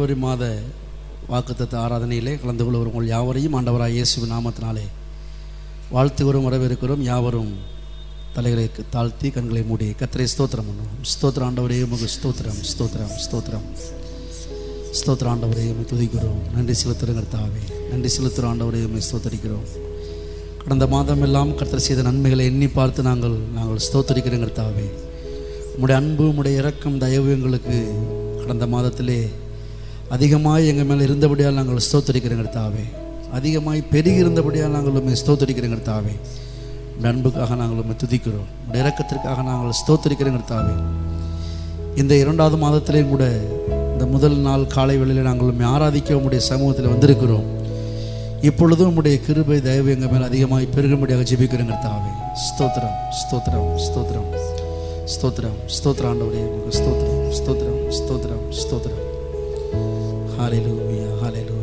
பிப்ரவரி மாத வாக்குத்தத்த ஆராதனையிலே கலந்து கொள்ள உங்கள் யாவரையும் ஆண்டவராய் இயேசுவின் நாமத்தினாலே வாழ்த்துகிறோம், வரவேற்கிறோம். யாவரும் தலைகளை தாழ்த்தி கண்களை மூடி கர்த்தரை ஸ்தோத்திரம் பண்ணுவோம். ஸ்தோத்திரம் ஆண்டவரே, உமக்கு ஸ்தோத்திரம், ஸ்தோத்திரம், ஸ்தோத்திரம், ஸ்தோத்திரம் ஆண்டவரே, உம்மை துதிக்கிறோம். நன்றி செலுத்துகிறோம் கர்த்தாவே, நன்றி செலுத்துகிறோம் ஆண்டவரே, உம்மை ஸ்தோத்தரிக்கிறோம். கடந்த மாதம் எல்லாம் கர்த்தர் செய்த நன்மைகளை எண்ணி பார்த்து நாங்கள் ஸ்தோத்தரிக்கிறோம் கர்த்தாவே. உம்முடைய அன்பு, உம்முடைய இரக்கம், தயவு எங்களுக்கு கடந்த மாதத்திலே அதிகமாய் எங்கள் மேலே இருந்தபடியால் நாங்கள் ஸ்தோத்தரிக்கிறோம் கர்த்தாவே. அதிகமாய் பெருகி இருந்தபடியால் நாங்கள் உம்மை ஸ்தோத்தரிக்கிறோம் கர்த்தாவே. உடைய அன்புக்காக நாங்கள் உம்மை துதிக்கிறோம், உடைய இரக்கத்திற்காக நாங்கள் ஸ்தோத்தரிக்கிறோம் கர்த்தாவே. இந்த 2வது மாதத்திலேயும் கூட இந்த முதல் நாள் காலை வேளையில் நாங்கள் உம்மை ஆராதிக்க உம்முடைய சமூகத்தில் வந்திருக்கிறோம். இப்பொழுதும் உம்முடைய கிருபை தயவு எங்கள் மேல் அதிகமாய் பெருகும்படியாக ஜெபிக்கிறோம் கர்த்தாவே. ஸ்தோத்திரம், ஸ்தோத்திரம், ஸ்தோத்திரம், ஸ்தோத்திரம், ஸ்தோத்திரம் ஆண்டவரே, உங்களுக்கு ஸ்தோத்திரம், ஸ்தோத்திரம், ஸ்தோத்திரம், ஸ்தோத்திரம். ஹல்லேலூயா, ஹல்லேலூயா.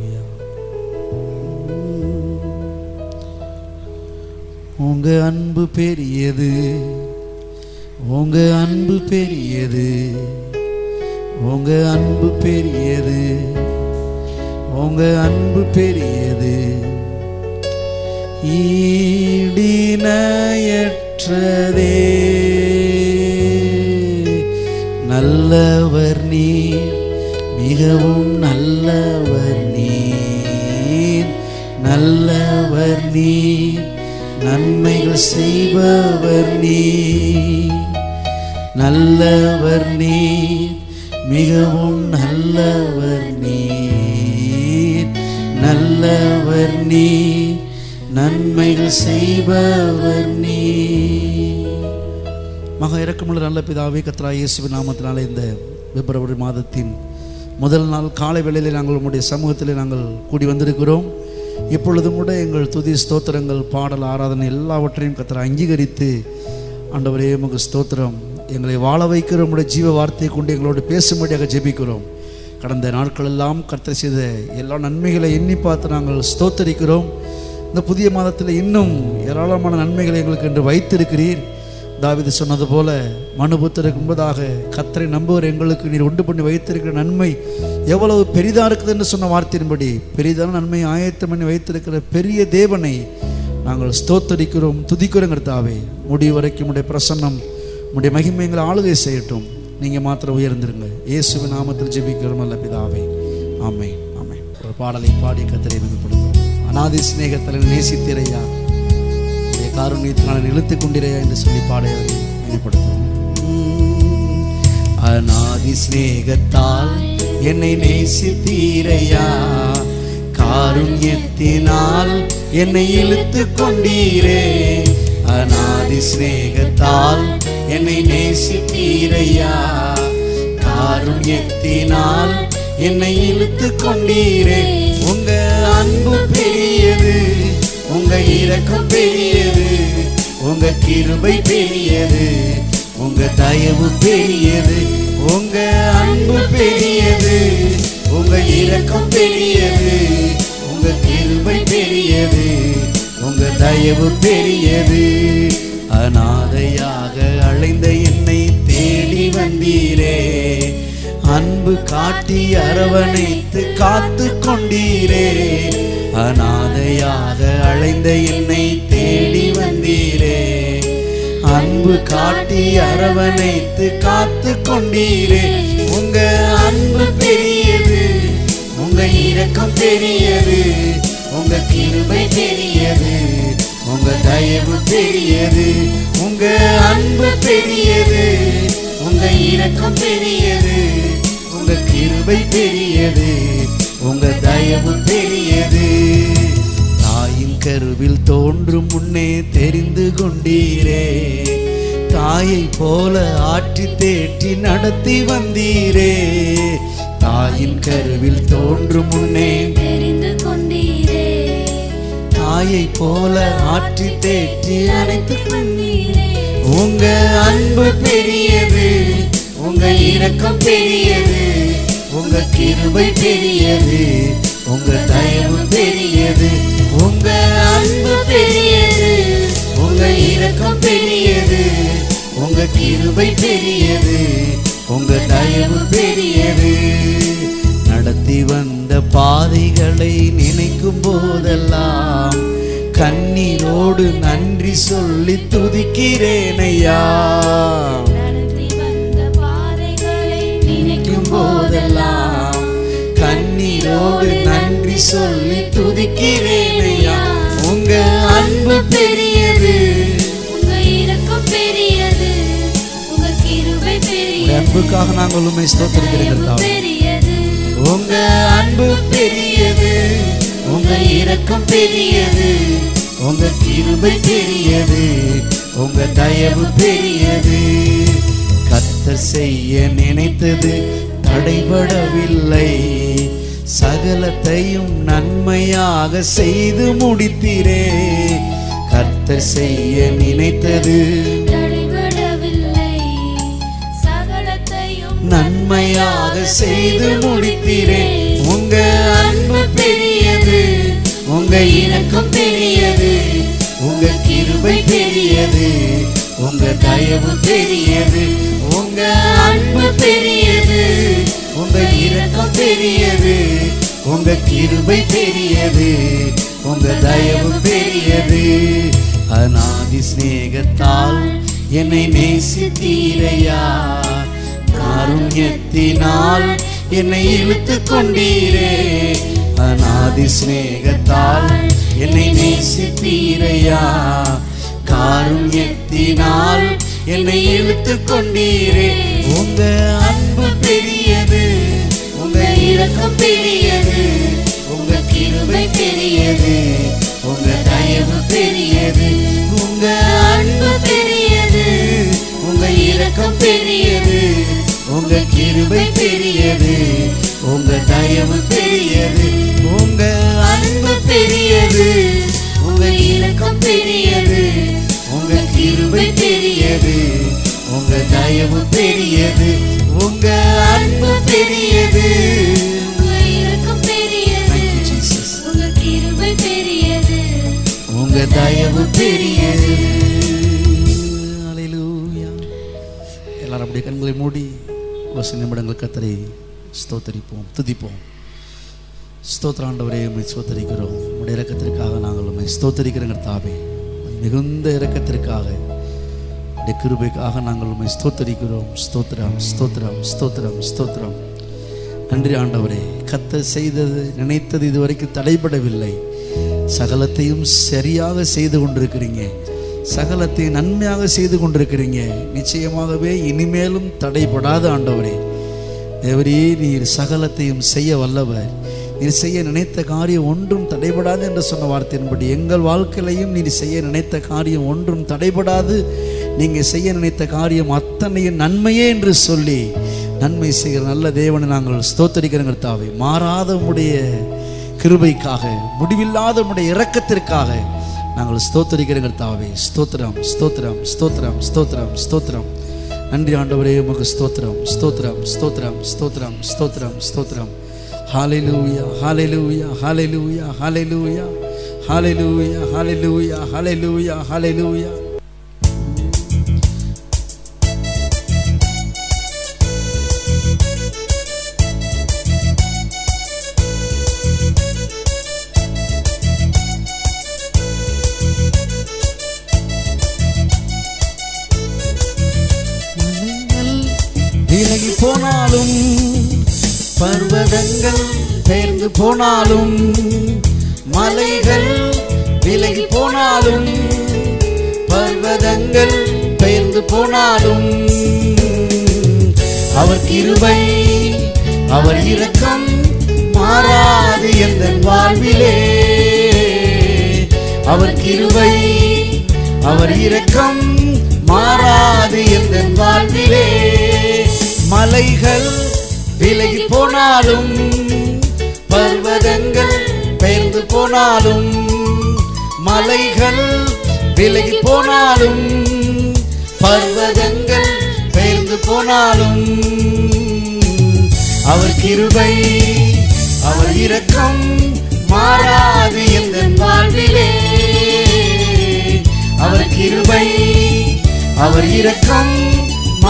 உங்க அன்பு பெரியது, உங்க அன்பு பெரியது, உங்க அன்பு பெரியது, உங்க அன்பு பெரியது, ஈடிணையற்றதே. நல்லவர் நீர், மிகவும் நல்லவர் நீர், நல்லவர் நீர், நன்மைகள் செய்பவர் நீர், நல்லவர் நீர், மிகவும் நல்லவர் நீர், நல்லவர் நீர், நன்மைகள் செய்பவர் நீர். மகா இரக்கமுள்ள நல்ல பிதாவே, கர்த்தராகிய இயேசுவின் நாமத்தினாலே இந்த பிப்ரவரி மாதத்தின் முதல் நாள் காலை வேளையிலே நாங்கள் உம்முடைய சமூகத்திலே நாங்கள் கூடி வந்திருக்கிறோம். இப்பொழுதும் கூட எங்கள் துதி, ஸ்தோத்திரங்கள், பாடல், ஆராதனை எல்லாவற்றையும் கர்த்தர் அங்கீகரித்து ஆண்டவரே உமக்கு ஸ்தோத்திரம். எங்களை வாழ வைக்கிற உம்முடைய ஜீவ வார்த்தையை கொண்டு எங்களோடு பேசும்படியாக ஜெபிக்கிறோம். கடந்த நாட்கள் எல்லாம் கர்த்தர் செய்த எல்லா நன்மைகளை எண்ணி பார்த்து நாங்கள் ஸ்தோத்தரிக்கிறோம். இந்த புதிய மாதத்தில் இன்னும் ஏராளமான நன்மைகளை எங்களுக்கு என்று வைத்திருக்கிறீர். தாவீது சொன்னது போல, மனுபுத்திரருக்கு முன்பதாக கர்த்தரை நம்புவர் எங்களுக்கு நீர் உண்டு பண்ணி வைத்திருக்கிற நன்மை எவ்வளவு பெரிதாக இருக்குது என்று சொன்ன வார்த்தையின்படி பெரிதான நன்மையை ஆயத்தம் பண்ணி வைத்திருக்கிற பெரிய தேவனை நாங்கள் ஸ்தோத்தரிக்கிறோம், துதிக்கிறோம் கர்த்தாவே. முடிவு வரைக்கும் உடைய பிரசன்னம், உடைய மகிமை எங்களை ஆளுகை செய்யட்டும். நீங்கள் மாத்திரம் உயர்ந்திருங்க. இயேசுவின் நாமத்தில் ஜெபிக்கிறோம் நல்ல பிதாவே, ஆமென், ஆமென். ஒரு பாடலை பாடி கர்த்தரை மகிமைப்படுத்தும். அநாதி சிநேகத்தில் நேசித்திரையா, காருண்யத்தினால் இழுத்துக் கொண்டிரையா என்று சொல்லி பாடையவரை மேம்படுத்தும். அநாதி சிநேகத்தால் என்னை நேசித்தீரையா, காருண்யத்தினால் என்னை இழுத்துக் கொண்டீரே. அநாதி சிநேகத்தால் என்னை நேசித்தீரையா, காருண்யத்தினால் என்னை இழுத்துக் கொண்டீரே. உங்க அன்பு பெரியது, உங்க இரக்கம் பெரியது, உங்க கிருபை பெரியது, உங்க தயவு பெரியது. உங்க அன்பு பெரியது, உங்க இரக்கம் பெரியது, உங்க கிருபை பெரியது, உங்க தயவு பெரியது. அநாதையாக அழைந்த என்னை தேடி வந்தீரே, அன்பு காட்டி அரவணைத்து காத்து கொண்டீரே. அநாதையாக அழைந்த என்னை தேடி வந்தீரே, அன்பு காட்டி அரவணைத்து காத்து கொண்டீரே. உங்க அன்பு பெரியது, உங்க இரக்கம் பெரியது, உங்க கிருபை பெரியது, உங்க தயவு பெரியது. உங்க அன்பு பெரியது, உங்க இரக்கம் பெரியது, உங்க கிருபை பெரியது, உங்க தயவு பெரியது. தாயின் கருவில் தோன்றும் முன்னே தெரிந்து கொண்டீரே, தாயை போல ஆற்றி தேற்றி நடத்தி வந்தீரே. தாயின் கருவில் தோன்றும் முன்னே தெரிந்து கொண்டீரே, தாயை போல ஆற்றி தேற்றி அணைத்து வந்தீரே. உங்க அன்பு பெரியது, உங்க இரக்கம் பெரியது, உங்க கிருபை பெரியது, உங்க தயவு பெரியது. உங்க அன்பு பெரியது, உங்க இரக்கம் பெரியது, உங்க கிருபை பெரியது, உங்க தயவு பெரியது. நடத்தி பாதைகளை நினைக்கும் போதெல்லாம் கண்ணீரோடு நன்றி சொல்லி துதிக்கிறேன் ஐயா. நினைக்கும் போதெல்லாம் கண்ணீரோடு நன்றி சொல்லி துதிக்கிறேன் ஐயா. உங்க அன்பு பெரியது, உங்க இரக்கம் பெரியது, உங்க கிருபை பெரியது. அன்புக்காக நாங்கள் உம்மை ஸ்தோத்திரிக்கிறோம். உங்க அன்பு பெரியது, உங்க இரக்கம் பெரியது, உங்க கிருபை பெரியது, உங்க தயவு பெரியது. கர்த்தர் செய்ய நினைத்தது தடைபடவில்லை, சகலத்தையும் நன்மையாக செய்து முடித்தீரே. கர்த்தர் செய்ய நினைத்தது தடைபடவில்லை, சகலத்தையும் நன்மையாக செய்து முடித்தீரே. உங்க அன்பு பெரியது, உங்க இரக்கம் பெரியது, உங்க கிருபை பெரியது, உங்க தயவு பெரியது. உங்க அன்பு பெரியது, உங்க இரக்கம் பெரியது, உங்க கிருபை பெரியது, உங்க தயவு பெரியது. அநாதி சிநேகத்தால் என்னை நேசித்தீரையா, காருண்யத்தினால் என்னை இழுத்து கொண்டீரே. அநாதி சிநேகத்தால் என்னை நேசித்தீரையா, காருண்யத்தினால் என்னை இழுத்து கொண்டீரே. உங்க அன்பு பெரியது, உங்க இரக்கம் பெரியது, உங்க கிருபை பெரியது, உங்க தயவு பெரியது. உங்க அன்பு பெரியது, உங்க இரக்கம் பெரியது, உங்க கிருபை பெரியது, உங்க தயவு பெரியது. உங்க அன்பு பெரியது, உங்க இரக்கம் பெரியது, உங்க கிருபை பெரியது, உங்க தயவு பெரியது. உங்க அன்பு பெரியது, உங்க இரக்கம் பெரியது, உங்க கிருபை பெரியது, உங்க தயவு பெரியது. ஹல்லேலூயா. எல்லாரும் அப்படியே கண்களை மூடி ஒரு சில நிமிடங்கள் கர்த்தரை ஸ்தோத்தரிப்போம், துதிப்போம். ஸ்தோத்திர ஆண்டவரே, உம்மை ஸ்தோத்தரிக்கிறோம். உம்முடைய இரக்கத்திற்காக நாங்கள் உம்மை ஸ்தோத்தரிக்கிறோம் கர்த்தாவே. மிகுந்த இரக்கத்திற்காக, உம்முடைய கிருபைக்காக நாங்கள் உம்மை ஸ்தோத்தரிக்கிறோம். ஸ்தோத்திரம், ஸ்தோத்திரம், ஸ்தோத்திரம், ஸ்தோத்திரம். நன்றி ஆண்டவரே. கர்த்தர் செய்தது, நினைத்தது இதுவரைக்கும் தடைபடவில்லை. சகலத்தையும் சரியாக செய்து கொண்டிருக்கிறீங்க, சகலத்தையும் நன்மையாக செய்து கொண்டிருக்கிறீங்க. நிச்சயமாகவே இனிமேலும் தடைபடாத ஆண்டவரே. தேவரே, நீர் சகலத்தையும் செய்ய வல்லவர். நீர் செய்ய நினைத்த காரியம் ஒன்றும் தடைபடாது என்று சொன்ன வார்த்தையின்படி எங்கள் வாழ்க்கையிலையும் நீர் செய்ய நினைத்த காரியம் ஒன்றும் தடைபடாது. நீங்கள் செய்ய நினைத்த காரியம் அத்தனையும் நன்மையே என்று சொல்லி நன்மை செய்கிற நல்ல தேவனை நாங்கள் ஸ்தோத்தரிக்கிறோம் கர்த்தாவே. மாறாத உம்முடைய கிருபைக்காக, முடிவில்லாத உம்முடைய இரக்கத்திற்காக நாங்கள் ஸ்தோத்தரிக்கிறோம் கர்த்தாவே. ஸ்தோத்திரம், ஸ்தோத்திரம், ஸ்தோத்திரம், ஸ்தோத்திரம், ஸ்தோத்திரம். நன்றி ஆண்டவரே, உமக்கு ஸ்தோத்திரம், ஸ்தோத்திரம், ஸ்தோத்திரம், ஸ்தோத்திரம், ஸ்தோத்திரம், ஸ்தோத்திரம். ஹல்லேலூயா, ஹல்லேலூயா, ஹல்லேலூயா, ஹல்லேலூயா, ஹல்லேலூயா, ஹல்லேலூயா, ஹல்லேலூயா, ஹல்லேலூயா. விலகி போனாலும், பர்வதங்கள் பெயர்ந்து போனாலும், மலைகள் விலகி போனாலும், பர்வதங்கள் பெயர்ந்து போனாலும், அவர் கிருபை, அவர் இரக்கம் மாறாது எந்த வாழ்விலே. அவர் கிருபை, அவர் இரக்கம் மாறாது எந்த வாழ்விலே. மலைகள் விலகி போனாலும், பர்வதங்கள் பெயர்ந்து போனாலும், மலைகள் விலகி போனாலும், பர்வதங்கள் பெயர்ந்து போனாலும், அவர் கிருபை, அவர் இரக்கம் மாறாது எந்த வாழ்விலே. அவர் கிருபை, அவர் இரக்கம்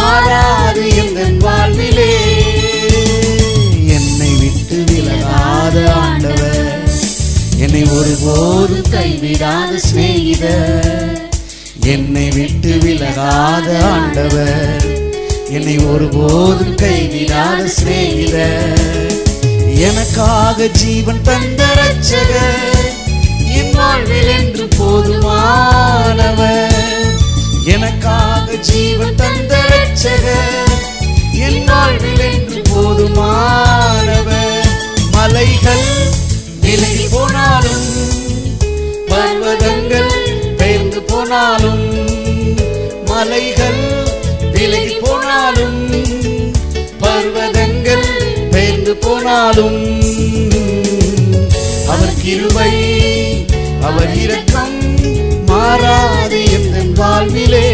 மாறாது எந்த வாழ்விலே. என்னை விட்டு விலகாத விலகாத ஆண்டவர், என்னை ஒருபோதும் கைவிடாத சிநேகிதர், என்னை விட்டு விலகாத ஆண்டவர், என்னை ஒருபோதும் கைவிடாத சிநேகிதர், எனக்காக ஜீவன் தந்த ரட்சகர், என் வாழ்வில் என்று போதுமானவர், எனக்காக ஜீவன் தந்த ரட்சகர், என் வாழ்வில் என்று போதுமானவர். மலைகள் விலகி போனாலும், பர்வதங்கள் பெயர்ந்து போனாலும், மலைகள் விலகி போனாலும், பர்வதங்கள் பெயர்ந்து போனாலும், அவர் கிருபை அவர் இரக்கம் மாறாது என் வாழ்விலே,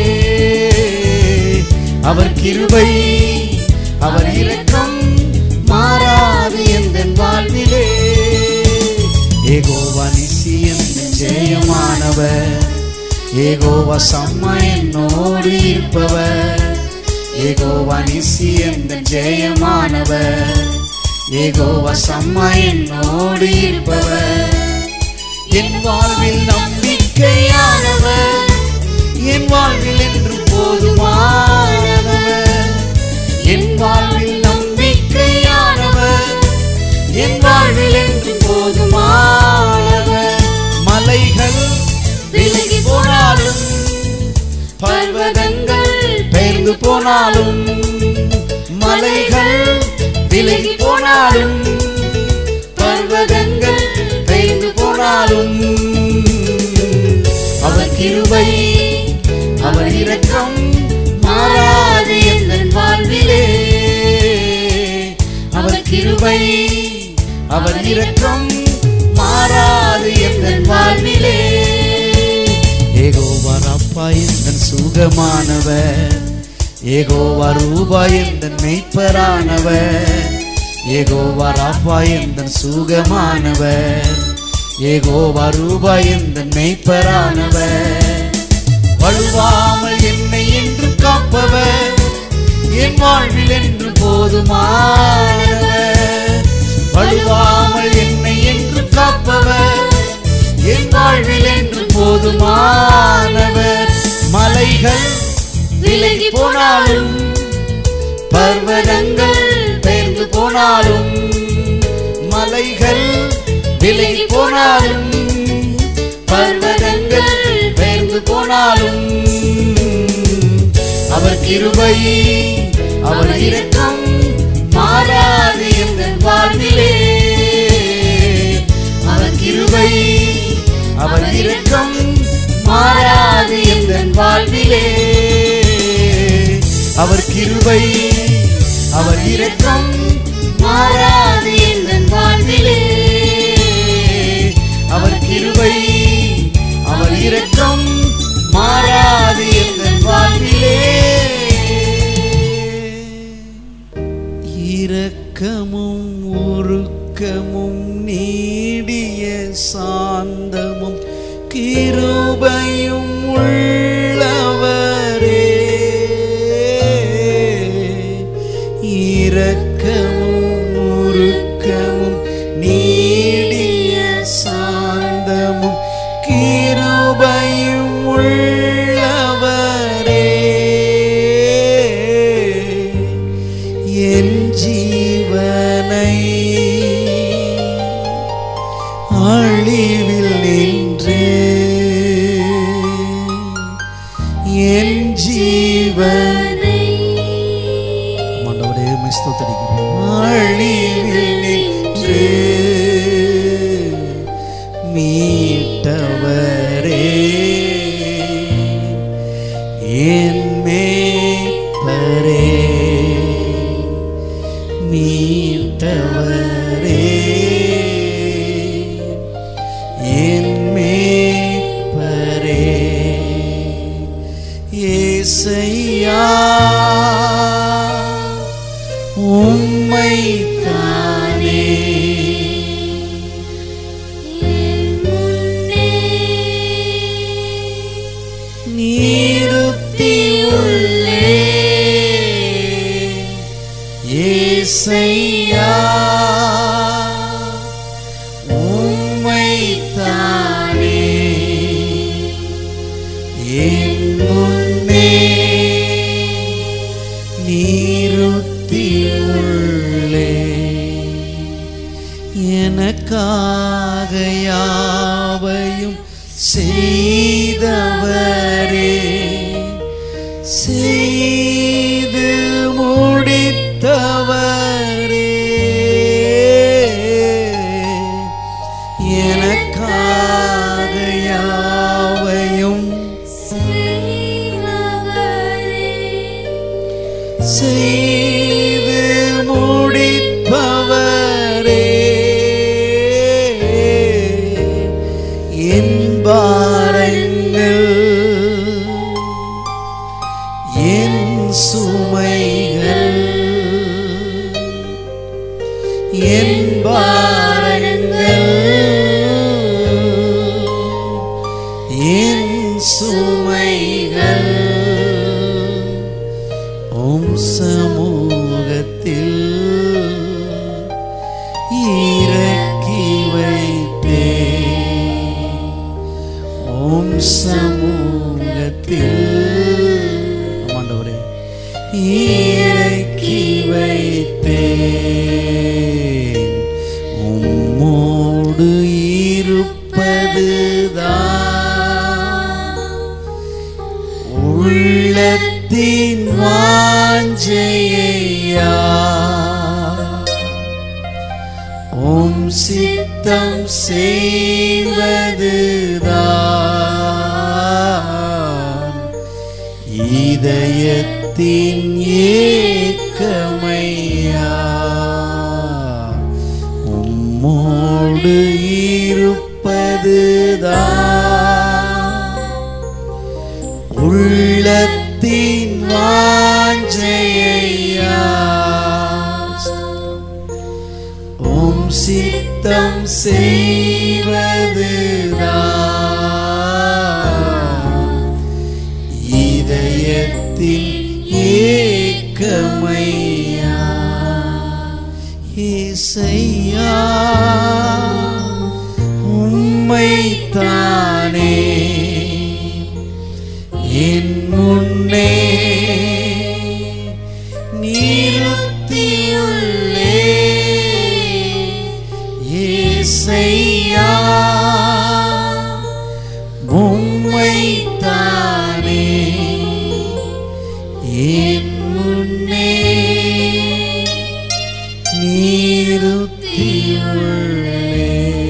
அவர் கிருபை அவர் இரக்கம் மாறாது என் வாழ்விலே. யெகோவா நிசி என் ஜெயமானவர், யெகோவா சம்மா என்னோடு இருப்பவர், யெகோவா நிசி என் ஜெயமானவர், யெகோவா சம்மா என்னோடு இருப்பவர், என் வாழ்வில் நம்பிக்கையானவர், என் வாழ்வில் என்று போதுமானவர், என் வாழ்வில் நம்பிக்கையானவர், என் வாழ்வில் என்று போதுமானவர். மலைகள் விலகி போனாலும், பர்வதங்கள் பெயர்ந்து போனாலும், மலைகள் விலகி போனாலும், பர்வதங்கள் பெயர்ந்து போனாலும், அவர் கிருபை அவர் இரக்கம் மாறாது என் வாழ்விலே, அவர் கிருபை அவர் இரக்கம் மாறாது என் வாழ்விலே. யெகோவா ரப்பா என் சுகமானவர், யெகோவா ரூபா என் மெய்ப்பரானவர், யெகோவா ரப்பா என் சுகமானவர், யெகோவா ரூபா என் மெய்ப்பரானவர், வழுவாமல் என்னை என்று காப்பவர், என் வாழ்வில் என்று போதுமானவர், வழுவாமல் என்னை என்று காப்பவர், என் வாழ்வில் என்று போதுமானவர். மலைகள் விலகி போனாலும், பர்வதங்கள் பெயர்ந்து போனாலும், மலைகள் விலகி போனாலும், பர்வதங்கள் பெயர்ந்து போனாலும், அவர் கிருபை அவர் இரக்கம் மாறாது என் வாழ்விலே, அவர் கிருபை அவர் இரக்கம் மாறாது என் வாழ்விலே, அவர் கிருபை அவர் இரக்கம் மாறாது என் வாழ்விலே, அவர் கிருபை அவர் இரக்கம் மாறாது என் வாழ்விலே. இரக்கமும் உருக்கமும் நீடிய சாந்தமும் கிருபையும் உள்ளவரே, இரக்கமும் உருக்கமும் நீடிய சாந்தமும் கிருபையும் உள்ளவரே, என் ஜீவனை அழிவில் நின்று, என் ஜீவனை ஆண்டவரே உம்மை ஸ்தோத்திரிக்கிறோம், அழிவில் நின்று மீட்டவரே, என் மேய்ப்பரே, மீட்டவரே, என் மேய்ப்பரே. యేసయ్యా ఉమ్మై உம்மைத்தானே என் முன்னே நிறுத்தியுள்ளே எனக்காக யாவையும் செய்தவரே செய்து முடித்தவரே எனக்காக யாவையும் செய்து முடிப்பவரே என் பாரங்கள் என் சுமைகள் என் பாரங்கள் என் சுமைகள் உம் சமூகத்தில் இறக்கி வைத்தே உம் சமூகத்தில் ஆண்டவரே இறக்கி வைத்தே உம்மோடு இருப்பதுதான் உள்ளத்தின் வாஞ்சையா உம் சித்தம் செய்வதுதான் இதயத்தின் ஏக்கமையா உம்மோடு இருப்பதுதான் உள்ளத்தின் வாஞ்சையா உம் சித்தம் செய்வதுதான் இதயத்தின் ஏக்கமையா இசையா உம்மைத்தானே என் முன்னே நிறுத்தியுள்ளே இசையா உம்மைத்தானே என் முன்னே நிறுத்தியுள்ளே.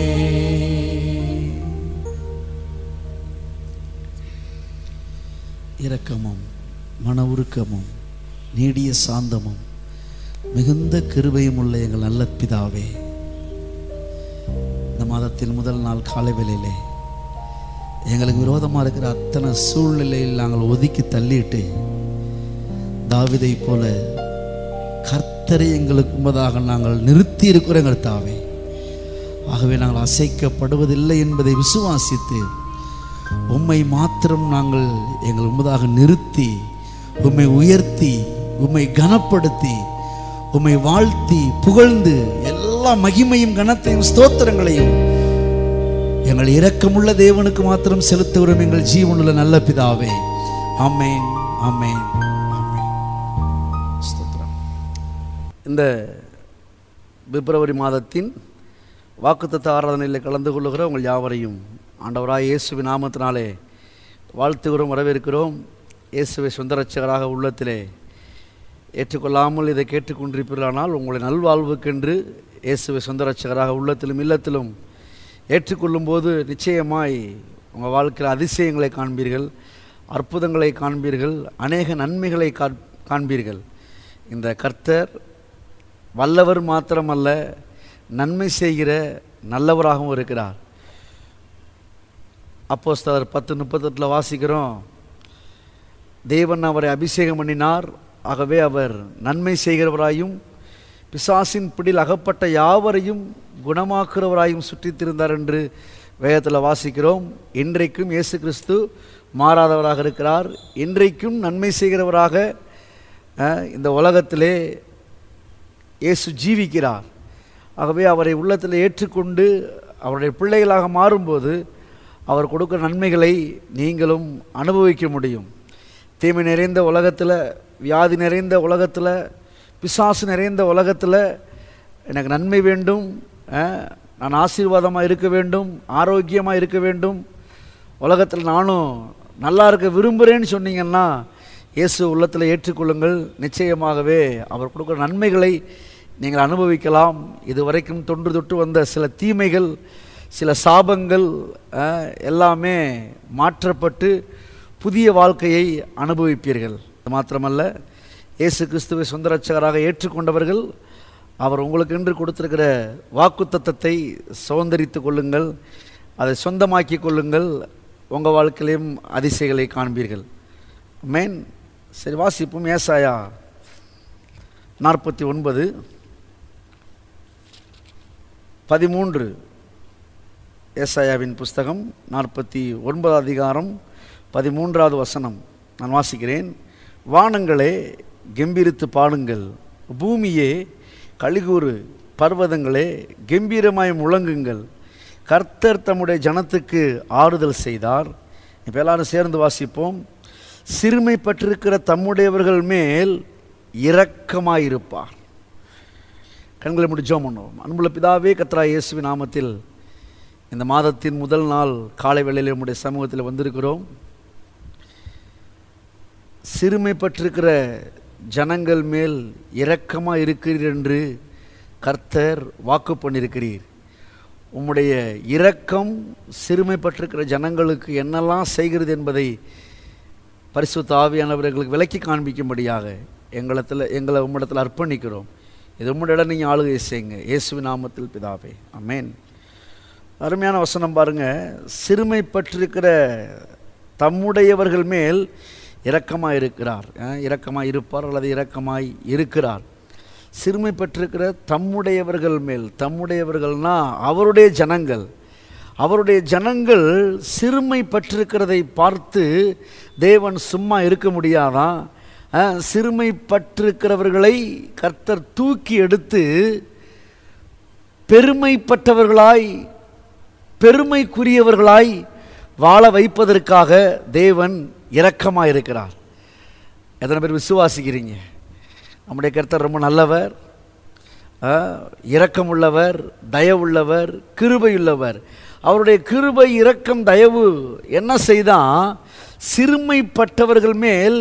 இரக்கமும் மன உருக்கமும் நீடிய சாந்தமும் மிகுந்த கிருபையும் உள்ள எங்கள் நல்ல பிதாவே, இந்த மாதத்தின் முதல் நாள் காலை வேளையிலே எங்களுக்கு விரோதமாக இருக்கிற அத்தனை சூழ்நிலையில் நாங்கள் ஒதுக்கி தள்ளிட்டு தாவீதை போல கர்த்தரை எங்களுக்கு முன்பதாக நாங்கள் நிறுத்தி இருக்கிறோம் கர்த்தாவே. ஆகவே நாங்கள் அசைக்கப்படுவதில்லை என்பதை விசுவாசித்து உம்மை மாத்திரம் நாங்கள் எங்கள் முன்பதாக நிறுத்தி உம்மை உயர்த்தி உம்மை கனப்படுத்தி உம்மை வாழ்த்தி புகழ்ந்து எல்லா மகிமையும் கனத்தையும் ஸ்தோத்திரங்களையும் எங்கள் இரக்கமுள்ள தேவனுக்கு மாத்திரம் செலுத்துகிறோம் எங்கள் ஜீவனுள்ள நல்ல பிதாவே. ஆமென், ஆமென், ஆமென். ஸ்தோத்திரம். இந்த பிப்ரவரி மாதத்தின் வாக்குத்தத்த ஆராதனையில் கலந்து கொள்ளுகிற உங்கள் யாவரையும் ஆண்டவராய் இயேசுவின் நாமத்தினாலே வாழ்த்துகிறோம், வரவேற்கிறோம். இயேசுவை சொந்த இரட்சகராக உள்ளத்திலே ஏற்றுக்கொள்ளாமல் இதை கேட்டுக்கொண்டிருப்பீர்களானால் உங்களை நல்வாழ்வுக்கென்று இயேசுவை சொந்த இரட்சகராக உள்ளத்திலும் இல்லத்திலும் ஏற்றுக்கொள்ளும்போது நிச்சயமாய் உங்கள் வாழ்க்கையில் அதிசயங்களை காண்பீர்கள், அற்புதங்களை காண்பீர்கள், அநேக நன்மைகளை காண்பீர்கள். இந்த கர்த்தர் வல்லவர் மாத்திரமல்ல, நன்மை செய்கிற நல்லவராகவும் இருக்கிறார். அப்போஸ்தலர் 10:38 வாசிக்கிறோம், தேவன் அவரை அபிஷேகம் பண்ணினார், ஆகவே அவர் நன்மை செய்கிறவராயும் பிசாசின் பிடியில் அகப்பட்ட யாவரையும் குணமாக்குறவராயும் சுற்றித்திருந்தார் என்று வேதத்தில் வாசிக்கிறோம். இன்றைக்கும் இயேசு கிறிஸ்து மாறாதவராக இருக்கிறார். இன்றைக்கும் நன்மை செய்கிறவராக இந்த உலகத்திலே இயேசு ஜீவிக்கிறார். ஆகவே அவரை உள்ளத்தில் ஏற்றுக்கொண்டு அவருடைய பிள்ளைகளாக மாறும்போது அவர் கொடுக்குற நன்மைகளை நீங்களும் அனுபவிக்க முடியும். தீமை நிறைந்த உலகத்தில், வியாதி நிறைந்த உலகத்தில், பிசாசு நிறைந்த உலகத்தில் எனக்கு நன்மை வேண்டும், நான் ஆசீர்வாதமாக இருக்க வேண்டும், ஆரோக்கியமாக இருக்க வேண்டும், உலகத்தில் நானும் நல்லா இருக்க விரும்புகிறேன்னு சொன்னீங்கன்னா இயேசு உள்ளத்தில் ஏற்றுக்கொள்ளுங்கள். நிச்சயமாகவே அவர் கொடுக்குற நன்மைகளை நீங்கள் அனுபவிக்கலாம். இதுவரைக்கும் தொன்று தொட்டு வந்த சில தீமைகள், சில சாபங்கள் எல்லாமே மாற்றப்பட்டு புதிய வாழ்க்கையை அனுபவிப்பீர்கள். அது மாத்திரமல்ல, இயேசு கிறிஸ்துவை சொந்த இரட்சகராக ஏற்றுக்கொண்டவர்கள் அவர் உங்களுக்கு என்று கொடுத்திருக்கிற வாக்குத்தத்தத்தை சுதந்தரித்து கொள்ளுங்கள், அதை சொந்தமாக்கி கொள்ளுங்கள். உங்கள் வாழ்க்கையிலையும் அதிசயங்களை காண்பீர்கள். ஆமென். சரி, வாசிப்போம். ஏசாயா 49:13. ஏசாயாவின் புஸ்தகம் 49 அதிகாரம் 13வது வசனம் நான் வாசிக்கிறேன். வானங்களே கெம்பீரித்து பாடுங்கள், பூமியே கலிகூறு, பர்வதங்களே கெம்பீரமாய் முழங்குங்கள். கர்த்தர் தம்முடைய ஜனத்துக்கு ஆறுதல் செய்தார். இப்போ எல்லாரும் சேர்ந்து வாசிப்போம். சிறுமைப்பட்டிருக்கிற தம்முடையவர்கள் மேல் இரக்கமாயிருப்பார். கண்களை மூடி ஜெபம் பண்ணுவோம். அன்புள்ள பிதாவே, கர்த்தராகிய இயேசுவின் நாமத்தில் இந்த மாதத்தின் முதல் நாள் காலை வேளையில் நம்முடைய சமூகத்தில் வந்திருக்கிறோம். சிறுமைப்பட்டிருக்கிற ஜனங்கள் மேல் இரக்கமாக இருக்கிறீர் என்று கர்த்தர் வாக்கு பண்ணியிருக்கிறீர். உம்முடைய இரக்கம் சிறுமைப்பட்டிருக்கிற ஜனங்களுக்கு என்னெல்லாம் செய்கிறது என்பதை பரிசுத்த ஆவியானவர்களுக்கு விளக்கி காண்பிக்கும்படியாக எங்களை உம்மிடத்தில் அர்ப்பணிக்கிறோம். இது உம்முடைய இடம், நீங்கள் ஆளுகை செய்யுங்க. இயேசுவின் நாமத்தில் பிதாவே, ஆமென். அருமையான வசனம் பாருங்க. சிறுமைப்பட்டிருக்கிற தம்முடையவர்கள் மேல் இரக்கமாய் இருக்கிறார், இரக்கமாய் இருப்பார் அல்லது இரக்கமாய் இருக்கிறார். சிறுமைப்பட்டிருக்கிற தம்முடையவர்கள் மேல், தம்முடையவர்கள்னா அவருடைய ஜனங்கள். அவருடைய ஜனங்கள் சிறுமைப்பட்டிருக்கிறதை பார்த்து தேவன் சும்மா இருக்க முடியாதான். சிறுமைப்பட்டிருக்கிறவர்களை கர்த்தர் தூக்கி எடுத்து பெருமைப்பட்டவர்களாய், பெருமைக்குரியவர்களாய் வாழ வைப்பதற்காக தேவன் இரக்கமாக இருக்கிறார். எத்தனை பேர் விசுவாசிக்கிறீங்க? நம்முடைய கர்த்தர் ரொம்ப நல்லவர், இரக்கமுள்ளவர், தயவுள்ளவர், கிருபையுள்ளவர். அவருடைய கிருபை, இரக்கம், தயவு என்ன செய்தான்? சிறுமைப்பட்டவர்கள் மேல்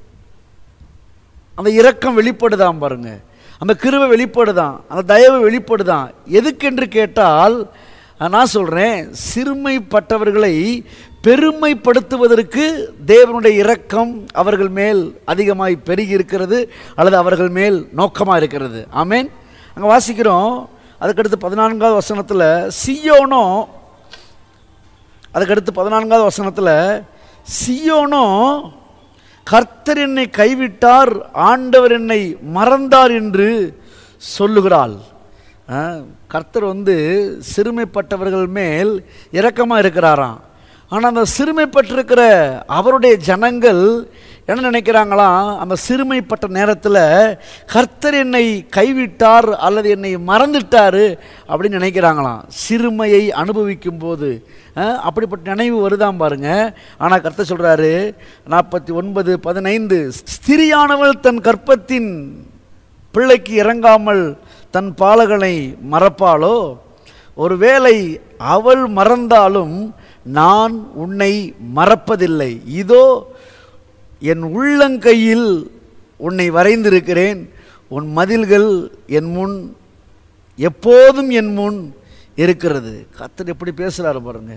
அந்த இரக்கம் வெளிப்படுதான் பாருங்க, அந்த கிருபை வெளிப்படுதான், அந்த தயவு வெளிப்படுதான். எதுக்கென்று கேட்டால், நான் சொல்கிறேன், சிறுமைப்பட்டவர்களை பெருமைப்படுத்துவதற்கு தேவனுடைய இரக்கம் அவர்கள் மேல் அதிகமாய் பெருகி இருக்கிறது, அல்லது அவர்கள் மேல் நோக்கமாக இருக்கிறது. ஆமென். அங்கே வாசிக்கிறோம். அதுக்கடுத்து 14வது வசனத்தில் சியோனோ, அதுக்கடுத்து 14வது வசனத்தில் சியோனோ கர்த்தர் என்னை கைவிட்டார், ஆண்டவர் என்னை மறந்தார் என்று சொல்லுகிறாள். கர்த்தர் சிறுமைப்பட்டவர்கள் மேல் இரக்கமாக இருக்கிறாராம். ஆனால் அந்த சிறுமைப்பட்டிருக்கிற அவருடைய ஜனங்கள் என்ன நினைக்கிறாங்களாம்? அந்த சிறுமைப்பட்ட நேரத்தில் கர்த்தர் என்னை கைவிட்டார் அல்லது என்னை மறந்துட்டார் அப்படின்னு நினைக்கிறாங்களாம். சிறுமையை அனுபவிக்கும் போது அப்படிப்பட்ட நினைவு வருதான் பாருங்க. ஆனால் கர்த்தர் சொல்கிறாரு 49:15, ஸ்திரியானவள் தன் கற்பத்தின் பிள்ளைக்கு இறங்காமல் தன் பாலகனை மறப்பாளோ? ஒருவேளை அவள் மறந்தாலும் நான் உன்னை மறப்பதில்லை. இதோ என் உள்ளங்கையில் உன்னை வரைந்திருக்கிறேன், உன் மதில்கள் என் முன் எப்போதும் என் முன் இருக்கிறது. கர்த்தர் எப்படி பேசுகிறாரு பாருங்க.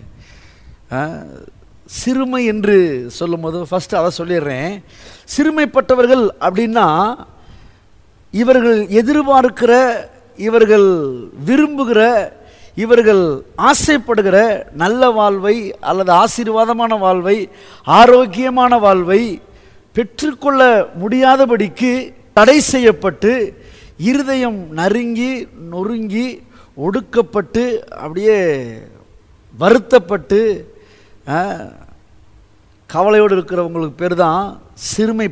சிறுமை என்று சொல்லும்போது ஃபஸ்ட்டு அதை சொல்லிடுறேன். சிறுமைப்பட்டவர்கள் அப்படின்னா இவர்கள் எதிர்பார்க்கிற, இவர்கள் விரும்புகிற, இவர்கள் ஆசைப்படுகிற நல்ல வாழ்வை அல்லது ஆசீர்வாதமான வாழ்வை, ஆரோக்கியமான வாழ்வை பெற்றுக்கொள்ள முடியாதபடிக்கு தடை செய்யப்பட்டு, இருதயம் நறுங்கி நொறுங்கி ஒடுக்கப்பட்டு, அப்படியே வருத்தப்பட்டு கவலையோடு இருக்கிறவங்களுக்கு பேர் தான்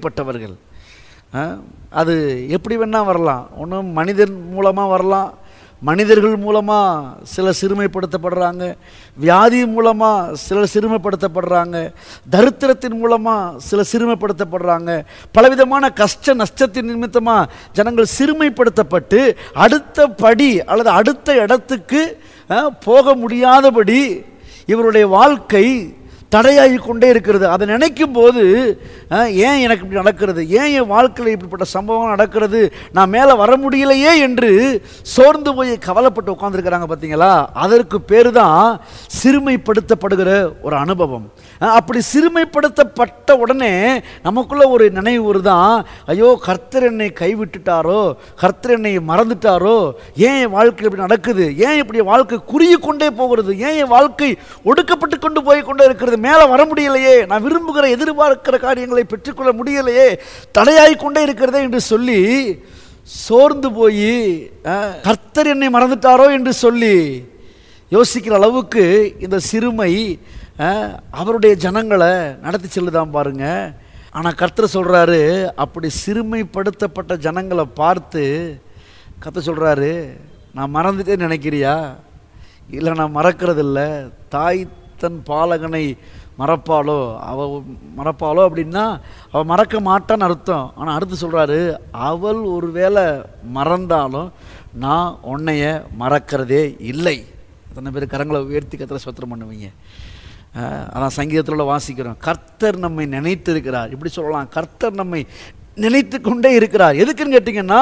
சிறுமைப்பட்டவர்கள். அது எப்படி வேணால் வரலாம். ஒன்றும் மனிதன் மூலமாக வரலாம், மனிதர்கள் மூலமாக சிலர் சிறுமைப்படுத்தப்படுறாங்க, வியாதி மூலமாக சிலர் சிறுமைப்படுத்தப்படுறாங்க, தரித்திரத்தின் மூலமாக சிலர் சிறுமைப்படுத்தப்படுறாங்க, பலவிதமான கஷ்ட நஷ்டத்தின் நிமித்தமாக ஜனங்கள் சிறுமைப்படுத்தப்பட்டு அடுத்த படி அல்லது அடுத்த இடத்துக்கு போக முடியாதபடி இவருடைய வாழ்க்கை தடையாகி கொண்டே இருக்கிறது. அதை நினைக்கும் போது ஏன் எனக்கு இப்படி நடக்கிறது, ஏன் என் வாழ்க்கையில் இப்படிப்பட்ட சம்பவம் நடக்கிறது, நான் மேலே வர முடியலையே என்று சோர்ந்து போய் கவலைப்பட்டு உட்காந்துருக்கிறாங்க. பார்த்தீங்களா? அதற்கு பேர் தான் சிறுமைப்படுத்தப்படுகிற ஒரு அனுபவம். அப்படி சிறுமைப்படுத்தப்பட்ட உடனே நமக்குள்ள ஒரு நினைவு வருதான், ஐயோ கர்த்தர் என்னை கைவிட்டுட்டாரோ, கர்த்தர் என்னை மறந்துட்டாரோ, ஏன் என் வாழ்க்கை இப்படி நடக்குது, ஏன் இப்படி வாழ்க்கை குறுகி கொண்டே போகிறது, ஏன் என் வாழ்க்கை ஒடுக்கப்பட்டு கொண்டு போய் கொண்டே இருக்கிறது, மேலே வர முடியலையே, நான் விரும்புகிற எதிர்பார்க்கிற காரியங்களை பெற்றுக்கொள்ள முடியலையே, தடையாகி கொண்டே இருக்கிறதே என்று சொல்லி சோர்ந்து போய் கர்த்தர் என்னை மறந்துட்டாரோ என்று சொல்லி யோசிக்கிற அளவுக்கு இந்த சிறுமை அவருடைய ஜனங்களை நடத்தி செல்லுதான் பாருங்க. ஆனால் கர்த்தர் சொல்கிறாரு, அப்படி சிறுமைப்படுத்தப்பட்ட ஜனங்களை பார்த்து கர்த்தர் சொல்கிறாரு, நான் மறந்துட்டேன்னு நினைக்கிறியா? இல்லை, நான் மறக்கிறதில்ல. தாய் தன் பாலகனை மறப்பாளோ, அவள் மறப்பாளோ அப்படின்னா அவள் மறக்க மாட்டான்னு அர்த்தம். ஆனால் அடுத்து சொல்கிறாரு, அவள் ஒருவேளை மறந்தாலும் நான் உன்னைய மறக்கிறதே இல்லை. எத்தனை பேர் கரங்களை உயர்த்தி கர்த்தரை ஸ்தோத்திரம் பண்ணுவீங்க? அதான் சங்கீதத்தில் வாசிக்கிறோம், கர்த்தர் நம்மை நினைத்திருக்கிறார். இப்படி சொல்லலாம், கர்த்தர் நம்மை நினைத்து கொண்டே இருக்கிறார். எதுக்குன்னு கேட்டிங்கன்னா,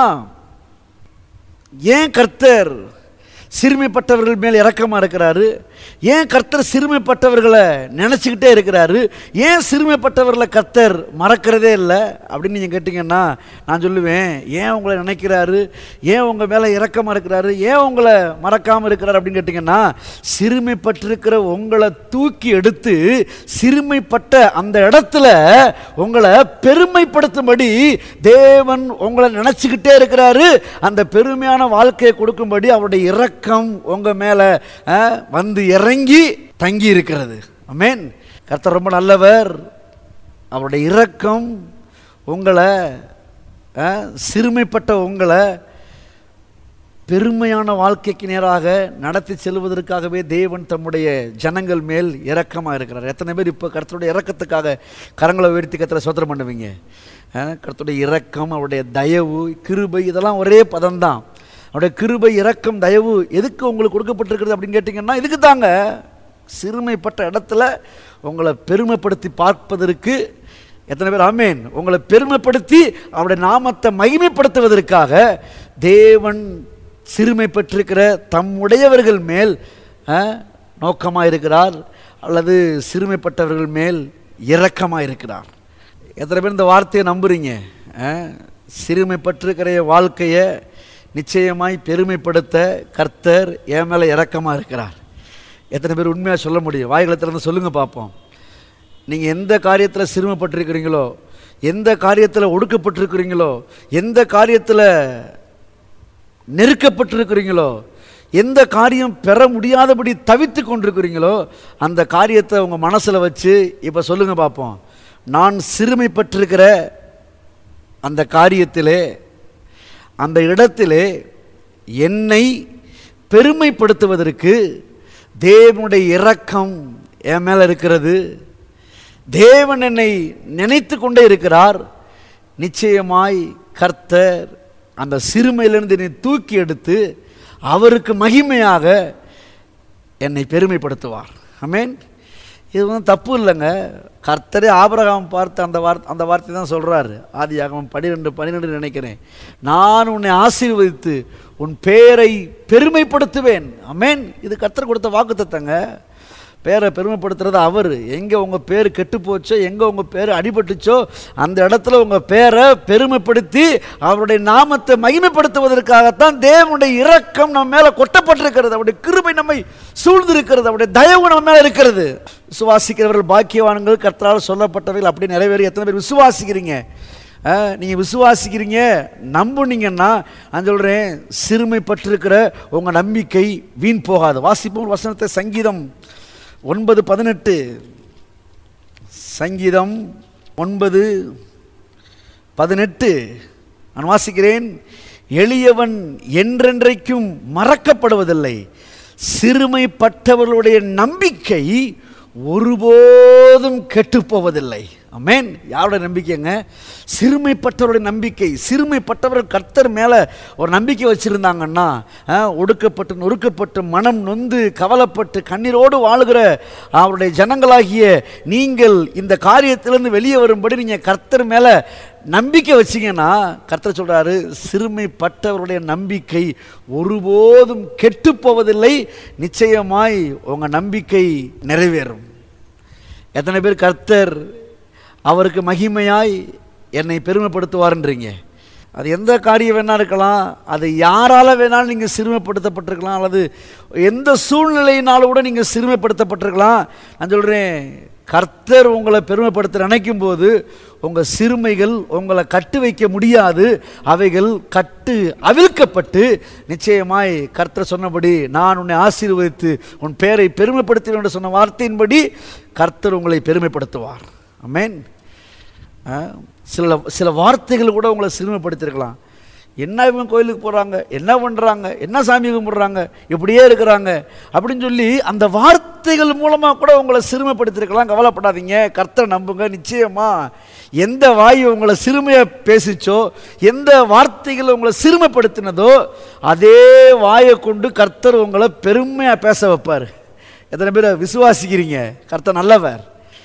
ஏன் கர்த்தர் சிறுமைப்பட்டவர்கள் மேல் இரக்கமாக இருக்கிறாரு, ஏன் கர்த்தர் சிறுமைப்பட்டவர்களை நினச்சிக்கிட்டே இருக்கிறாரு, ஏன் சிறுமைப்பட்டவர்களை கர்த்தர் மறக்கிறதே இல்லை அப்படின்னு நீங்கள் கேட்டிங்கன்னா நான் சொல்லுவேன், ஏன் உங்களை நினைக்கிறாரு, ஏன் உங்கள் மேலே இரக்கமாக இருக்கிறாரு, ஏன் உங்களை மறக்காமல் இருக்கிறார் அப்படின்னு கேட்டிங்கன்னா, சிறுமைப்பட்டிருக்கிற உங்களை தூக்கி எடுத்து சிறுமைப்பட்ட அந்த இடத்துல உங்களை பெருமைப்படுத்தும்படி தேவன் உங்களை நினச்சிக்கிட்டே இருக்கிறாரு. அந்த பெருமையான வாழ்க்கையை கொடுக்கும்படி அவருடைய இரக்கம் உங்க மேல வந்து இறங்கி தங்கி இருக்கிறது. ஆமென். கர்த்தர் ரொம்ப நல்லவர். அவருடைய இரக்கம் உங்களை சிறுமைப்பட்ட உங்களை பெருமையான வாழ்க்கைக்கு நேராக நடத்தி செல்வதற்காகவே தேவன் தம்முடைய ஜனங்கள் மேல் இரக்கமாக இருக்கிறார். எத்தனை பேர் இப்போ கர்த்தருடைய இரக்கத்துக்காக கரங்களை உயர்த்தி கர்த்தரை ஸ்தோத்திரம் பண்ணுவீங்க? கர்த்தருடைய இரக்கம், அவருடைய தயவு, கிருபை, இதெல்லாம் ஒரே பதம்தான். அவருடைய கிருபை, இரக்கம், தயவு எதுக்கு உங்களுக்கு கொடுக்கப்பட்டிருக்கிறது அப்படின்னு கேட்டிங்கன்னா, இதுக்கு தாங்க. சிறுமைப்பட்ட இடத்துல உங்களை பெருமைப்படுத்தி பார்ப்பதற்கு. எத்தனை பேர் ஆமேன்? உங்களை பெருமைப்படுத்தி அவருடைய நாமத்தை மகிமைப்படுத்துவதற்காக தேவன் சிறுமைப்பட்டிருக்கிற தம்முடையவர்கள் மேல் நோக்கமாக இருக்கிறார், அல்லது சிறுமைப்பட்டவர்கள் மேல் இரக்கமாக இருக்கிறார். எத்தனை பேர் இந்த வார்த்தையை நம்புறீங்க? சிறுமைப்பட்டிருக்கிற வாழ்க்கையை நிச்சயமாய் பெருமைப்படுத்த கர்த்தர் என் மேலே இரக்கமாக இருக்கிறார். எத்தனை பேர் உண்மையாக சொல்ல முடியும்? வாய்களை திறந்து சொல்லுங்கள் பார்ப்போம். நீங்கள் எந்த காரியத்தில் சிறுமைப்பட்டிருக்கிறீங்களோ, எந்த காரியத்தில் ஒடுக்கப்பட்டிருக்கிறீங்களோ, எந்த காரியத்தில் நெருக்கப்பட்டிருக்கிறீங்களோ, எந்த காரியம் பெற முடியாதபடி தவித்து கொண்டிருக்கிறீங்களோ, அந்த காரியத்தை உங்கள் மனசில் வச்சு இப்போ சொல்லுங்கள் பார்ப்போம். நான் சிறுமைப்பட்டிருக்கிற அந்த காரியத்திலே, அந்த இடத்திலே என்னை பெருமைப்படுத்துவதற்கு தேவனுடைய இரக்கம் என் மேலே இருக்கிறது. தேவன் என்னை நினைத்து கொண்டே இருக்கிறார். நிச்சயமாய் கர்த்தர் அந்த சிறுமையிலிருந்து என்னை தூக்கி எடுத்து அவருக்கு மகிமையாக என்னை பெருமைப்படுத்துவார். ஆமென். இது வந்து தப்பு இல்லைங்க. கர்த்தரே ஆபிரகாம் பார்த்து அந்த வார்த்தை தான் சொல்கிறாரு. ஆதியாகமம் 12:12 நினைக்கிறேன். நான் உன்னை ஆசீர்வதித்து உன் பேரை பெருமைப்படுத்துவேன். ஆமென். இது கர்த்தர் கொடுத்த வாக்குத்தத்தங்க. பேரை பெருமைப்படுத்துறது அவர். எங்கே உங்கள் பேர் கெட்டு போச்சோ, எங்கே உங்கள் பேர் அடிபட்டுச்சோ, அந்த இடத்துல உங்கள் பேரை பெருமைப்படுத்தி அவருடைய நாமத்தை மகிமைப்படுத்துவதற்காகத்தான் தேவனுடைய இரக்கம் நம்ம மேலே கொட்டப்பட்டிருக்கிறது. அவருடைய கிருபை நம்மை சூழ்ந்திருக்கிறது. அவருடைய தயவு நம்ம மேலே இருக்கிறது. விசுவாசிக்கிறவர்கள் பாக்கியவான்கள், கர்த்தரால் சொல்லப்பட்டவர்கள் அப்படி நிறைவேறி. எத்தனை பேர் விசுவாசிக்கிறீங்க? நீங்கள் விசுவாசிக்கிறீங்க, நம்புனீங்கன்னா நான் சொல்கிறேன், சிறுமைப்பட்டிருக்கிற உங்கள் நம்பிக்கை வீண் போகாது. வாசிப்போம் வசனத்தை. சங்கீதம் 9:18. சங்கீதம் 9:18 நான் வாசிக்கிறேன். எளியவன் என்றென்றைக்கும் மறக்கப்படுவதில்லை. சிறுமைப்பட்டவர்களுடைய நம்பிக்கை ஒருபோதும் கெட்டுப்போவதில்லை. ஆமென். யாருடைய நம்பிக்கைங்க? சிறுமைப்பட்டவருடைய நம்பிக்கை. சிறுமைப்பட்டவர்கள் கர்த்தர் மேலே ஒரு நம்பிக்கை வச்சுருந்தாங்கன்னா, ஒடுக்கப்பட்டு நொறுக்கப்பட்டு மனம் நொந்து கவலைப்பட்டு கண்ணீரோடு வாழுகிற அவருடைய ஜனங்களாகிய நீங்கள் இந்த காரியத்திலிருந்து வெளியே வரும்படி நீங்கள் கர்த்தர் மேலே நம்பிக்கை வச்சிங்கன்னா, கர்த்தர் சொல்கிறாரு, சிறுமைப்பட்டவருடைய நம்பிக்கை ஒருபோதும் கெட்டுப்போவதில்லை, நிச்சயமாய் உங்கள் நம்பிக்கை நிறைவேறும். எத்தனை பேர் கர்த்தர் அவருக்கு மகிமையாய் என்னை பெருமைப்படுத்துவார்ன்றீங்க? அது எந்த காரியம் வேணால் இருக்கலாம், அது யாரால் வேணாலும் நீங்கள் சிறுமைப்படுத்தப்பட்டிருக்கலாம், அல்லது எந்த சூழ்நிலையினாலும் கூட நீங்கள் சிறுமைப்படுத்தப்பட்டிருக்கலாம். நான் சொல்கிறேன், கர்த்தர் உங்களை பெருமைப்படுத்த நினைக்கும் போது உங்கள் சிறுமைகள் உங்களை கட்டு வைக்க முடியாது. அவைகள் கட்டு அவிழ்க்கப்பட்டு நிச்சயமாய் கர்த்தர் சொன்னபடி நான் உன்னை ஆசீர்வதித்து உன் பெயரை பெருமைப்படுத்துவேன் என்று சொன்ன வார்த்தையின்படி கர்த்தர் உங்களை பெருமைப்படுத்துவார். ஆமென். சில வார்த்தைகள் கூட உங்களை சிறுமைப்படுத்திருக்கலாம். என்ன இவங்க கோயிலுக்கு போகிறாங்க, என்ன பண்ணுறாங்க, என்ன சாமி கும்பிட்றாங்க, இப்படியே இருக்கிறாங்க அப்படின்னு சொல்லி அந்த வார்த்தைகள் மூலமாக கூட உங்களை சிறுமைப்படுத்திருக்கலாம். கவலைப்படாதீங்க, கர்த்தரை நம்புங்க. நிச்சயமாக எந்த வாய் உங்களை சிறுமையாக பேசிச்சோ, எந்த வார்த்தைகள் உங்களை சிறுமைப்படுத்தினதோ, அதே வாயை கொண்டு கர்த்தர் உங்களை பெருமையாக பேச வைப்பார். எத்தனை பேர் விசுவாசிக்கிறீங்க? கர்த்தர் நல்லவர்.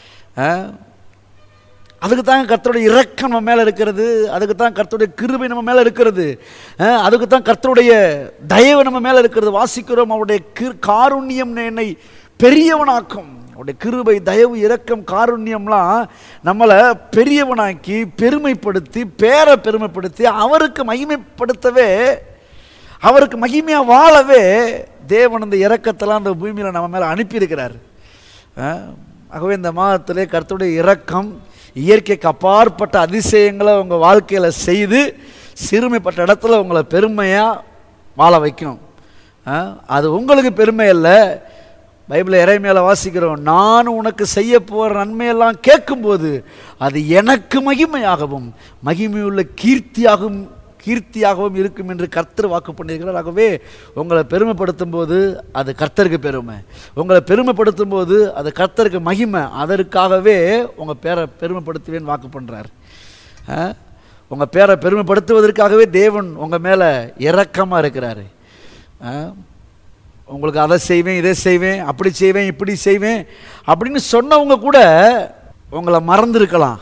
அதுக்கு தான் கர்த்தருடைய இரக்கம் நம்ம மேலே இருக்கிறது, அதுக்கு தான் கர்த்தருடைய கிருபை நம்ம மேலே இருக்கிறது, அதுக்கு தான் கர்த்தருடைய தயவு நம்ம மேலே இருக்கிறது. வாசிக்கிறோம், அவருடைய காருண்யம் என்னை பெரியவனாக்கும். அவருடைய கிருபை, தயவு, இரக்கம், காருண்யம்லாம் நம்மளை பெரியவனாக்கி பெருமைப்படுத்தி பேரை பெருமைப்படுத்தி அவருக்கு மகிமைப்படுத்தவே, அவருக்கு மகிமையாக வாழவே தேவன் அந்த இரக்கத்தெல்லாம் அந்த பூமியில் நம்ம மேலே அனுப்பியிருக்கிறார். ஆகவே இந்த மாதத்திலே கர்த்தருடைய இரக்கம் இயற்கைக்கு அப்பாற்பட்ட அதிசயங்களை உங்கள் வாழ்க்கையில் செய்து சிறுமைப்பட்ட இடத்துல உங்களை பெருமையாக வாழ வைக்கும். அது உங்களுக்கு பெருமை இல்லை. பைபிளில் எரேமியால வாசிக்கிறோம், நான் உனக்கு செய்ய போகிற நன்மையெல்லாம் கேட்கும்போது அது எனக்கு மகிமையாகவும் மகிமையுள்ள கீர்த்தியாகவும் இருக்கும் என்று கர்த்தர் வாக்கு பண்ணியிருக்கிறார். ஆகவே உங்களை பெருமைப்படுத்தும் போது அது கர்த்தருக்கு பெருமை, உங்களை பெருமைப்படுத்தும் போது அது கர்த்தருக்கு மகிமை. அதற்காகவே உங்கள் பேரை பெருமைப்படுத்துவேன்னு வாக்கு பண்ணுறார். உங்கள் பேரை பெருமைப்படுத்துவதற்காகவே தேவன் உங்கள் மேலே இரக்கமாக இருக்கிறாரு. உங்களுக்கு அதை செய்வேன், இதை செய்வேன், அப்படி செய்வேன், இப்படி செய்வேன் அப்படின்னு சொன்னவங்க கூட உங்களை மறந்துருக்கலாம்.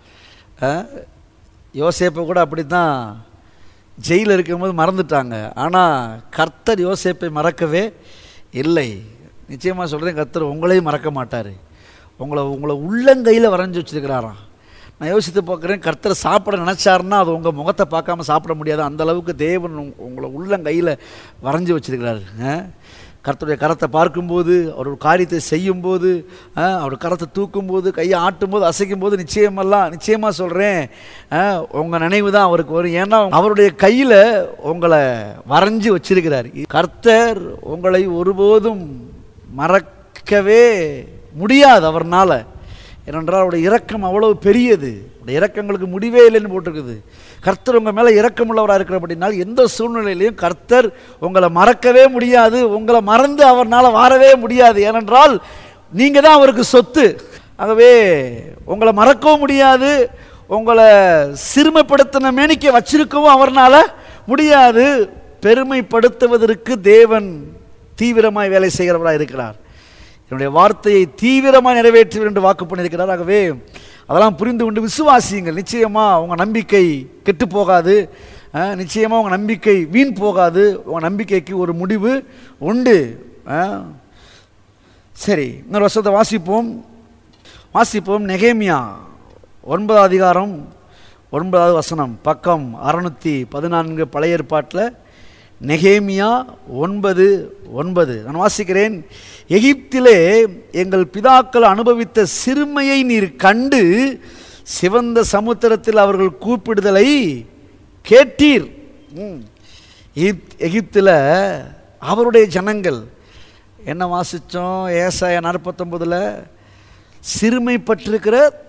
யோசேப்பை கூட அப்படி தான் ஜெயிலில் இருக்கும்போது மறந்துட்டாங்க. ஆனால் கர்த்தர் யோசேப்பை மறக்கவே இல்லை. நிச்சயமாக சொல்கிறேன், கர்த்தர் உங்களையும் மறக்க மாட்டார். உங்களை உள்ளங்கையில் வரைஞ்சி வச்சுருக்கிறாராம். நான் யோசித்து பார்க்குறேன், கர்த்தர் சாப்பிட நினச்சாருன்னா அது உங்கள் முகத்தை பார்க்காம சாப்பிட முடியாது. அந்தளவுக்கு தேவன் உங்களை உள்ளங்கையில் வரைஞ்சி வச்சுருக்கிறாரு. கர்த்தருடைய கரத்தை பார்க்கும்போது, அவர் ஒரு காரியத்தை செய்யும்போது, அவர் கரத்தை தூக்கும்போது, கையை ஆட்டும்போது, அசைக்கும்போது நிச்சயமாக சொல்கிறேன், உங்கள் நினைவு தான் அவருக்கு வரும். ஏன்னா அவருடைய கையில் உங்களை வரைஞ்சி வச்சிருக்கிறார். கர்த்தர் உங்களை ஒருபோதும் மறக்கவே முடியாது அவர்னால். ஏனென்றால் அவருடைய இரக்கம் அவ்வளவு பெரியது. அவருடைய இரக்கங்களுக்கு முடிவே இல்லைன்னு போட்டிருக்குது. கர்த்தர் உங்கள் மேலே இரக்கமுள்ளவராக இருக்கிறபடினால் எந்த சூழ்நிலையிலையும் கர்த்தர் உங்களை மறக்கவே முடியாது. உங்களை மறந்து அவர்னால் வாழவே முடியாது. ஏனென்றால் நீங்கள் தான் அவருக்கு சொத்து. ஆகவே உங்களை மறக்கவும் முடியாது, உங்களை சிறுமைப்படுத்தின மேனிக்க வச்சிருக்கவும் அவர்னால் முடியாது. பெருமைப்படுத்துவதற்கு தேவன் தீவிரமாய் வேலை செய்கிறவராக இருக்கிறார். என்னுடைய வார்த்தையை தீவிரமாக நிறைவேற்றுவேன் என்று வாக்கு பண்ணியிருக்கிறார். ஆகவே அதெல்லாம் புரிந்து கொண்டு விசுவாசியுங்கள். நிச்சயமாக உங்கள் நம்பிக்கை கெட்டு போகாது, நிச்சயமாக உங்கள் நம்பிக்கை வீண் போகாது. உங்கள் நம்பிக்கைக்கு ஒரு முடிவு உண்டு. சரி, இன்னொரு வருஷத்தை வாசிப்போம். நெகேமியா 9 அதிகாரம் 9வது வசனம், பக்கம் 614 பழைய ஏற்பாட்டில். நெகேமியா 9:9 நான் வாசிக்கிறேன். எகிப்திலே எங்கள் பிதாக்கள் அனுபவித்த சிறுமையை நீர் கண்டு சிவந்த சமுத்திரத்தில் அவர்கள் கூப்பிடுதலை கேட்டீர். எகிப்தில் அவருடைய ஜனங்கள் என்ன வாசித்தோம்? ஏசாயா 49 சிறுமைப்பட்டிருக்கிற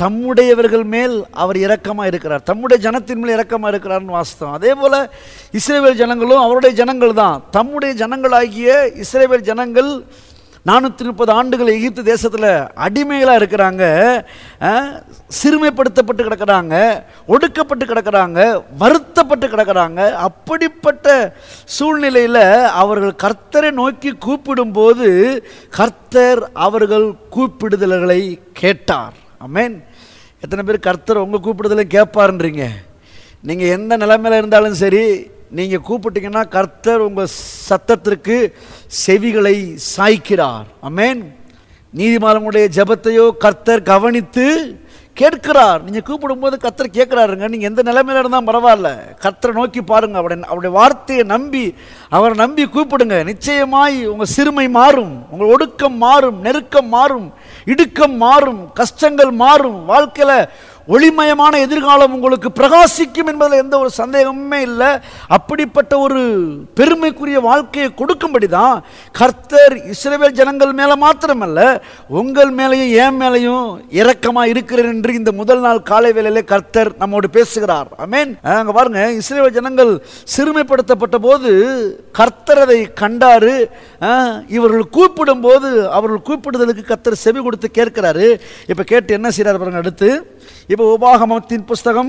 தம்முடையவர்கள் மேல் அவர் இரக்கமாக இருக்கிறார், தம்முடைய ஜனத்தின் மேல் இரக்கமாக இருக்கிறார்னு வாசித்தோம். அதே போல் இஸ்ரவேல் ஜனங்களும் அவருடைய ஜனங்கள் தான். தம்முடைய ஜனங்களாகிய இஸ்ரவேல் ஜனங்கள் 430 ஆண்டுகள் எகிப்து தேசத்தில் அடிமைகளாக இருக்கிறாங்க, சிறுமைப்படுத்தப்பட்டு கிடக்கிறாங்க, ஒடுக்கப்பட்டு கிடக்கிறாங்க, வருத்தப்பட்டு கிடக்கிறாங்க. அப்படிப்பட்ட சூழ்நிலையில் அவர்கள் கர்த்தரை நோக்கி கூப்பிடும்போது கர்த்தர் அவர்கள் கூப்பிடுதல்களை கேட்டார். ஆமென். எத்தனை பேர் கர்த்தர் உங்கள் கூப்பிடுதலை கேட்பாருன்றீங்க? நீங்கள் எந்த நிலைமையில் இருந்தாலும் சரி, நீங்கள் கூப்பிட்டீங்கன்னா கர்த்தர் உங்கள் சத்தத்திற்கு செவிகளை சாய்க்கிறார். ஆமென். நீதிமான்களுடைய ஜெபத்தையோ கர்த்தர் கவனித்து கேட்கிறார். நீங்கள் கூப்பிடும்போது கர்த்தர் கேட்குறாருங்க. நீங்கள் எந்த நிலைமையில் இருந்தால் பரவாயில்ல, கர்த்தரை நோக்கி பாருங்க, அவருடைய வார்த்தையை நம்பி அவரை நம்பி கூப்பிடுங்க. நிச்சயமாய் உங்கள் சிறுமை மாறும், உங்கள் ஒடுக்கம் மாறும், நெருக்கம் மாறும், இடுக்கம் மாறும், கஷ்டங்கள் மாறும். வாழ்க்கையில் ஒளிமயமான எதிர்காலம் உங்களுக்கு பிரகாசிக்கும் என்பதில் எந்த ஒரு சந்தேகமுமே இல்லை. அப்படிப்பட்ட ஒரு பெருமைக்குரிய வாழ்க்கையை கொடுக்கும்படி தான் கர்த்தர் இஸ்ரவேல் ஜனங்கள் மேலே மாத்திரமல்ல உங்கள் மேலேயும் என் மேலேயும் இரக்கமாக இருக்கிறார் என்று இந்த முதல் நாள் காலை வேளையிலே கர்த்தர் நம்மோடு பேசுகிறார். ஆமென். அங்கே பாருங்க, இஸ்ரவேல் ஜனங்கள் சிறுமைப்படுத்தப்பட்ட போது கர்த்தர் அதை கண்டாரு. இவர்கள் கூப்பிடும் போது அவர்கள் கூப்பிடுதலுக்கு கர்த்தர் செவி கொடுத்து கேட்கிறாரு. இப்போ கேட்டு என்ன செய்கிறார் பாருங்க. அடுத்து இப்போ உபாகமத்தின் புஸ்தகம்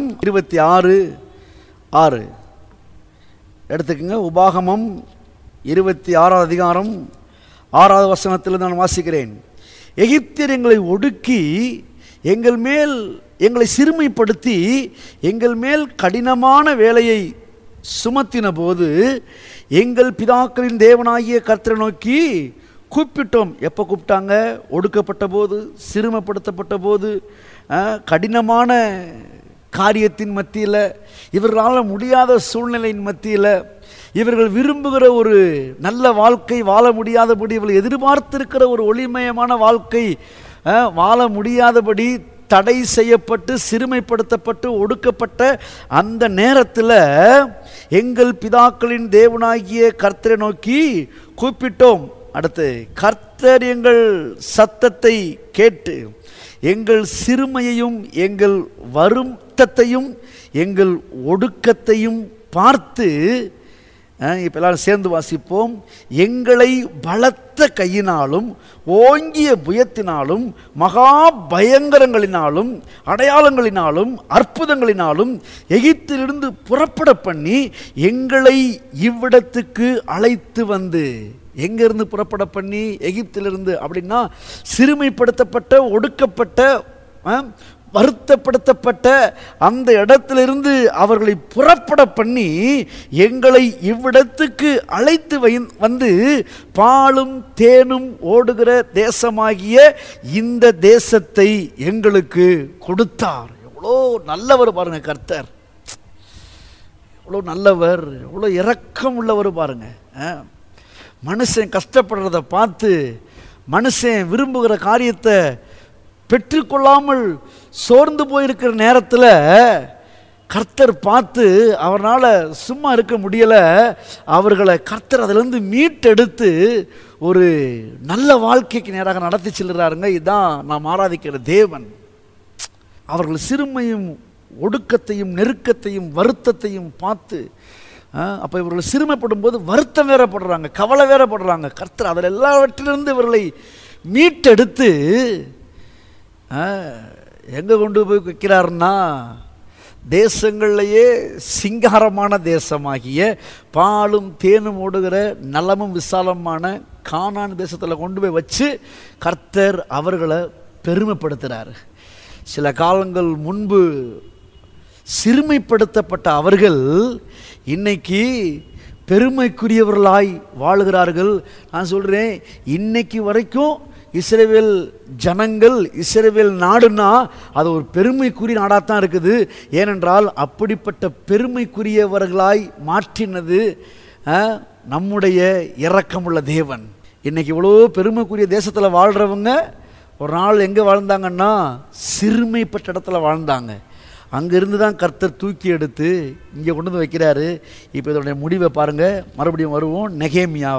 26:6 எடுத்துக்கங்க. உபாகமம் 26 அதிகாரம் 6வது வசனத்தில் நான் வாசிக்கிறேன். எகிப்தியர் எங்களை ஒடுக்கி எங்களை சிறுமைப்படுத்தி எங்கள் மேல் கடினமான வேலையை சுமத்தின போது எங்கள் பிதாக்களின் தேவனாகிய கர்த்தரை நோக்கி கூப்பிட்டோம். எப்போ கூப்பிட்டாங்க? ஒடுக்கப்பட்ட போது, சிறுமைப்படுத்தப்பட்ட போது, கடினமான காரியத்தின் மத்தியில், இவர்களால் முடியாத சூழ்நிலையின் மத்தியில், இவர்கள் விரும்புகிற ஒரு நல்ல வாழ்க்கை வாழ முடியாதபடி, இவர்கள் எதிர்பார்த்திருக்கிற ஒரு ஒளிமயமான வாழ்க்கை வாழ முடியாதபடி தடை செய்யப்பட்டு சிறுமைப்படுத்தப்பட்டு ஒடுக்கப்பட்ட அந்த நேரத்தில் எங்கள் பிதாக்களின் தேவனாகிய கர்த்தரை நோக்கி கூப்பிட்டோம். அடுத்து, கர்த்தர் எங்கள் சத்தத்தை கேட்டு எங்கள் சிறுமையையும் எங்கள் வருத்தத்தையும் எங்கள் ஒடுக்கத்தையும் பார்த்து, இப்போ எல்லாரும் சேர்ந்து வாசிப்போம். எங்களை பலத்த கையினாலும் ஓங்கிய புயத்தினாலும் மகா பயங்கரங்களினாலும் அடையாளங்களினாலும் அற்புதங்களினாலும் எகிப்திலிருந்து புறப்பட பண்ணி எங்களை இவ்விடத்துக்கு அழைத்து வந்து, எங்கிருந்து புறப்பட பண்ணி? எகிப்திலிருந்து. அப்படின்னா சிறுமைப்படுத்தப்பட்ட, ஒடுக்கப்பட்ட, வருத்தப்படுத்தப்பட்ட அந்த இடத்திலிருந்து அவர்களை புறப்பட பண்ணி எங்களை இவ்விடத்துக்கு அழைத்து வந்து பாலும் தேனும் ஓடுகிற தேசமாகிய இந்த தேசத்தை எங்களுக்கு கொடுத்தார். எவ்வளோ நல்லவர் பாருங்க கர்த்தர், எவ்வளோ நல்லவர், எவ்வளோ இரக்கம் உள்ளவர் பாருங்க. மனுஷன் கஷ்டப்படுறத பார்த்து, மனுஷன் விரும்புகிற காரியத்தை பெற்றுக்கொள்ளாமல் சோர்ந்து போயிருக்கிற நேரத்தில் கர்த்தர் பார்த்து அவரால் சும்மா இருக்க முடியலை. அவர்களை கர்த்தர் அதிலிருந்து மீட்டெடுத்து ஒரு நல்ல வாழ்க்கைக்கு நேராக நடத்தி செல்கிறாருங்க. இதுதான் நாம் ஆராதிக்கிற தேவன். அவர்கள் சிறுமையும் ஒடுக்கத்தையும் நெருக்கத்தையும் வருத்தத்தையும் பார்த்து, அப்போ இவர்கள் சிறுமைப்படும் போது வருத்தம் வேறப்படுறாங்க, கவலை வேறப்படுறாங்க. கர்த்தர் அதில் எல்லாவற்றிலிருந்து இவர்களை மீட்டெடுத்து எங்கே கொண்டு போய் வைக்கிறாருன்னா, தேசங்கள்லேயே சிங்காரமான தேசமாகிய பாலும் தேனும் ஓடுகிற நலமும் விசாலமான கானான் தேசத்தில் கொண்டு போய் வச்சு கர்த்தர் அவர்களை பெருமைப்படுத்துகிறார். சில காலங்கள் முன்பு சிறுமைப்படுத்தப்பட்ட அவர்கள் இன்னைக்கு பெருமைக்குரியவர்களாய் வாழுகிறார்கள். நான் சொல்கிறேன், இன்னைக்கு வரைக்கும் இஸ்ரவேல் ஜனங்கள், இஸ்ரவேல் நாடுனா அது ஒரு பெருமைக்குரிய நாடாக தான் இருக்குது. ஏனென்றால் அப்படிப்பட்ட பெருமைக்குரியவர்களாய் மாற்றினது நம்முடைய இரக்கமுள்ள தேவன். இன்னைக்கு இவ்வளோ பெருமைக்குரிய தேசத்தில் வாழ்கிறவங்க ஒரு நாள் எங்கே வாழ்ந்தாங்கன்னா சிறுமைப்பட்ட இடத்துல வாழ்ந்தாங்க. அங்கேருந்து தான் கர்த்தர் தூக்கி எடுத்து இங்கே கொண்டு வந்து வைக்கிறாரு. இப்போ இதோடைய முடிவை பாருங்கள். மறுபடியும் வருவோம். நெகேமியா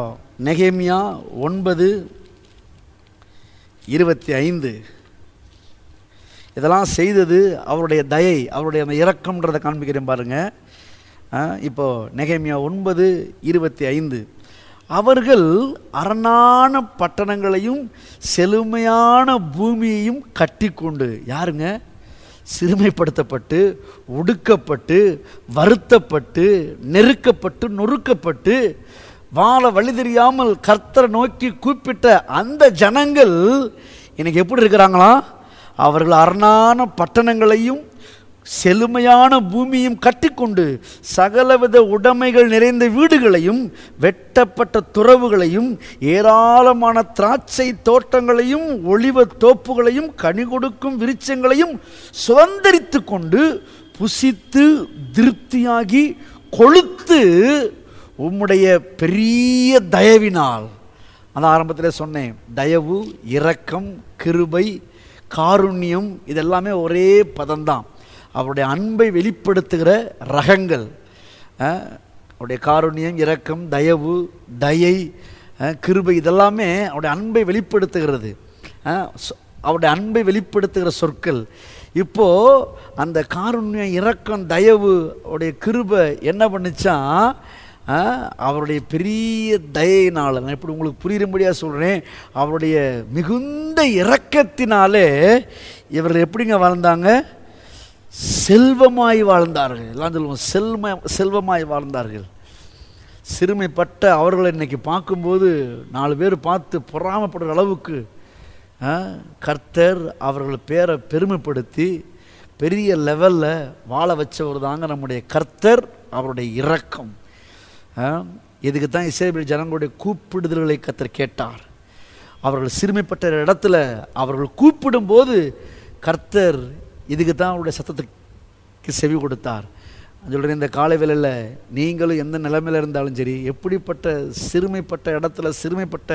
9:25. இதெல்லாம் செய்தது அவருடைய தயை, அவருடைய அந்த இரக்கம்ன்றதை காண்பிக்கிறேன் பாருங்க. இப்போ நெகேமியா 9:25, அவர்கள் அரணான பட்டணங்களையும் செழுமையான பூமியையும் கட்டி கொண்டு, யாருங்க? சிறுமைப்படுத்தப்பட்டு, ஒடுக்கப்பட்டு, வருத்தப்பட்டு, நெருக்கப்பட்டு, நொறுக்கப்பட்டு, வாழ வழி தெரியாமல் கர்த்தரை நோக்கி கூப்பிட்ட அந்த ஜனங்கள் இன்னைக்கு எப்படி இருக்கிறாங்களா? அவர்கள் அரணான பட்டணங்களையும் செழுமையான பூமியும் கட்டிக்கொண்டு சகலவித உடைமைகள் நிறைந்த வீடுகளையும் வெட்டப்பட்ட துறவுகளையும் ஏராளமான திராட்சை தோட்டங்களையும் ஒலிவ தோப்புகளையும் கனி கொடுக்கும் விருட்சங்களையும் சுதந்தரித்து கொண்டு புசித்து திருப்தியாகி கொழுத்து உம்முடைய பெரிய தயவினால், அதான் ஆரம்பத்தில் சொன்னேன், தயவு, இரக்கம், கிருபை, காருண்யம், இதெல்லாமே ஒரே பதம்தான். அவருடைய அன்பை வெளிப்படுத்துகிற ரகங்கள். அவருடைய காருண்யம், இரக்கம், தயவு, தயை, கிருபை, இதெல்லாமே அவருடைய அன்பை வெளிப்படுத்துகிறது. அவருடைய அன்பை வெளிப்படுத்துகிற சொற்கள். இப்போது அந்த காருண்யம், இரக்கம், தயவு, அவருடைய கிருபை என்ன பண்ணுச்சா? அவருடைய பெரிய தயையினால், நான் இப்படி உங்களுக்கு புரியும்படியாக சொல்கிறேன், அவருடைய மிகுந்த இரக்கத்தினாலே இவர்கள் எப்படிங்க வாழ்ந்தாங்க? செல்வமாய் வாழ்ந்தார்கள். எல்லாம் சொல்லுவோம், செல்வமாய் வாழ்ந்தார்கள். சிறுமைப்பட்ட அவர்களை இன்னைக்கு பார்க்கும்போது 4 பேர் பார்த்து பொறாமப்படுற அளவுக்கு கர்த்தர் அவர்கள் பேரை பெருமைப்படுத்தி பெரிய லெவலில் வாழ வச்சவர் தாங்க நம்முடைய கர்த்தர். அவருடைய இரக்கம். இதுக்கு தான் இஸ்ரவேல் ஜனங்களுடைய கூப்பிடுதல்களை கர்த்தர் கேட்டார். அவர்கள் சிறுமைப்பட்ட இடத்துல அவர்கள் கூப்பிடும்போது கர்த்தர் இதுக்கு தான் அவருடைய சத்தத்துக்கு செவி கொடுத்தார். சொல்கிறேன், இந்த காலை வேளையில் நீங்களும் எந்த நிலைமையில் இருந்தாலும் சரி, எப்படிப்பட்ட சிறுமைப்பட்ட இடத்துல சிறுமைப்பட்ட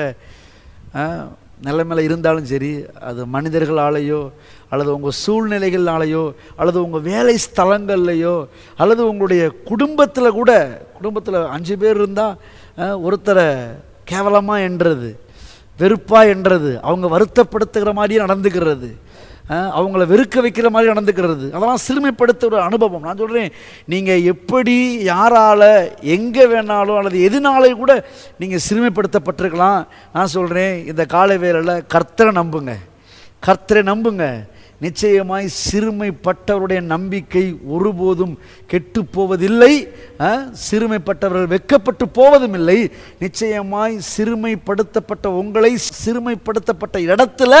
நிலைமையில் இருந்தாலும் சரி, அது மனிதர்களாலேயோ அல்லது உங்கள் சூழ்நிலைகளாலேயோ அல்லது உங்கள் வேலை ஸ்தலங்கள்லையோ அல்லது உங்களுடைய குடும்பத்தில் கூட, குடும்பத்தில் 5 பேர் இருந்தால் ஒருத்தரை கேவலமாக என்றது, வெறுப்பாக என்றது, அவங்க வருத்தப்படுத்துகிற மாதிரியே நடந்துக்கிறது, அவங்கள வெறுக்க வைக்கிற மாதிரி நடந்துக்கிறது, அதெல்லாம் சிறுமைப்படுத்துகிற அனுபவம். நான் சொல்கிறேன், நீங்கள் எப்படி யாரால் எங்கே வேணாலும் அல்லது எதுனாலே கூட நீங்கள் சிறுமைப்படுத்தப்பட்டிருக்கலாம். நான் சொல்கிறேன், இந்த காலை வேளையில் கர்த்தரை நம்புங்க, கர்த்தரை நம்புங்க. நிச்சயமாய் சிறுமைப்பட்டவருடைய நம்பிக்கை ஒருபோதும் கெட்டு போவதில்லை. சிறுமைப்பட்டவர்கள் வெட்கப்பட்டு போவதும் இல்லை. நிச்சயமாய் சிறுமைப்படுத்தப்பட்ட உங்களை சிறுமைப்படுத்தப்பட்ட இடத்துல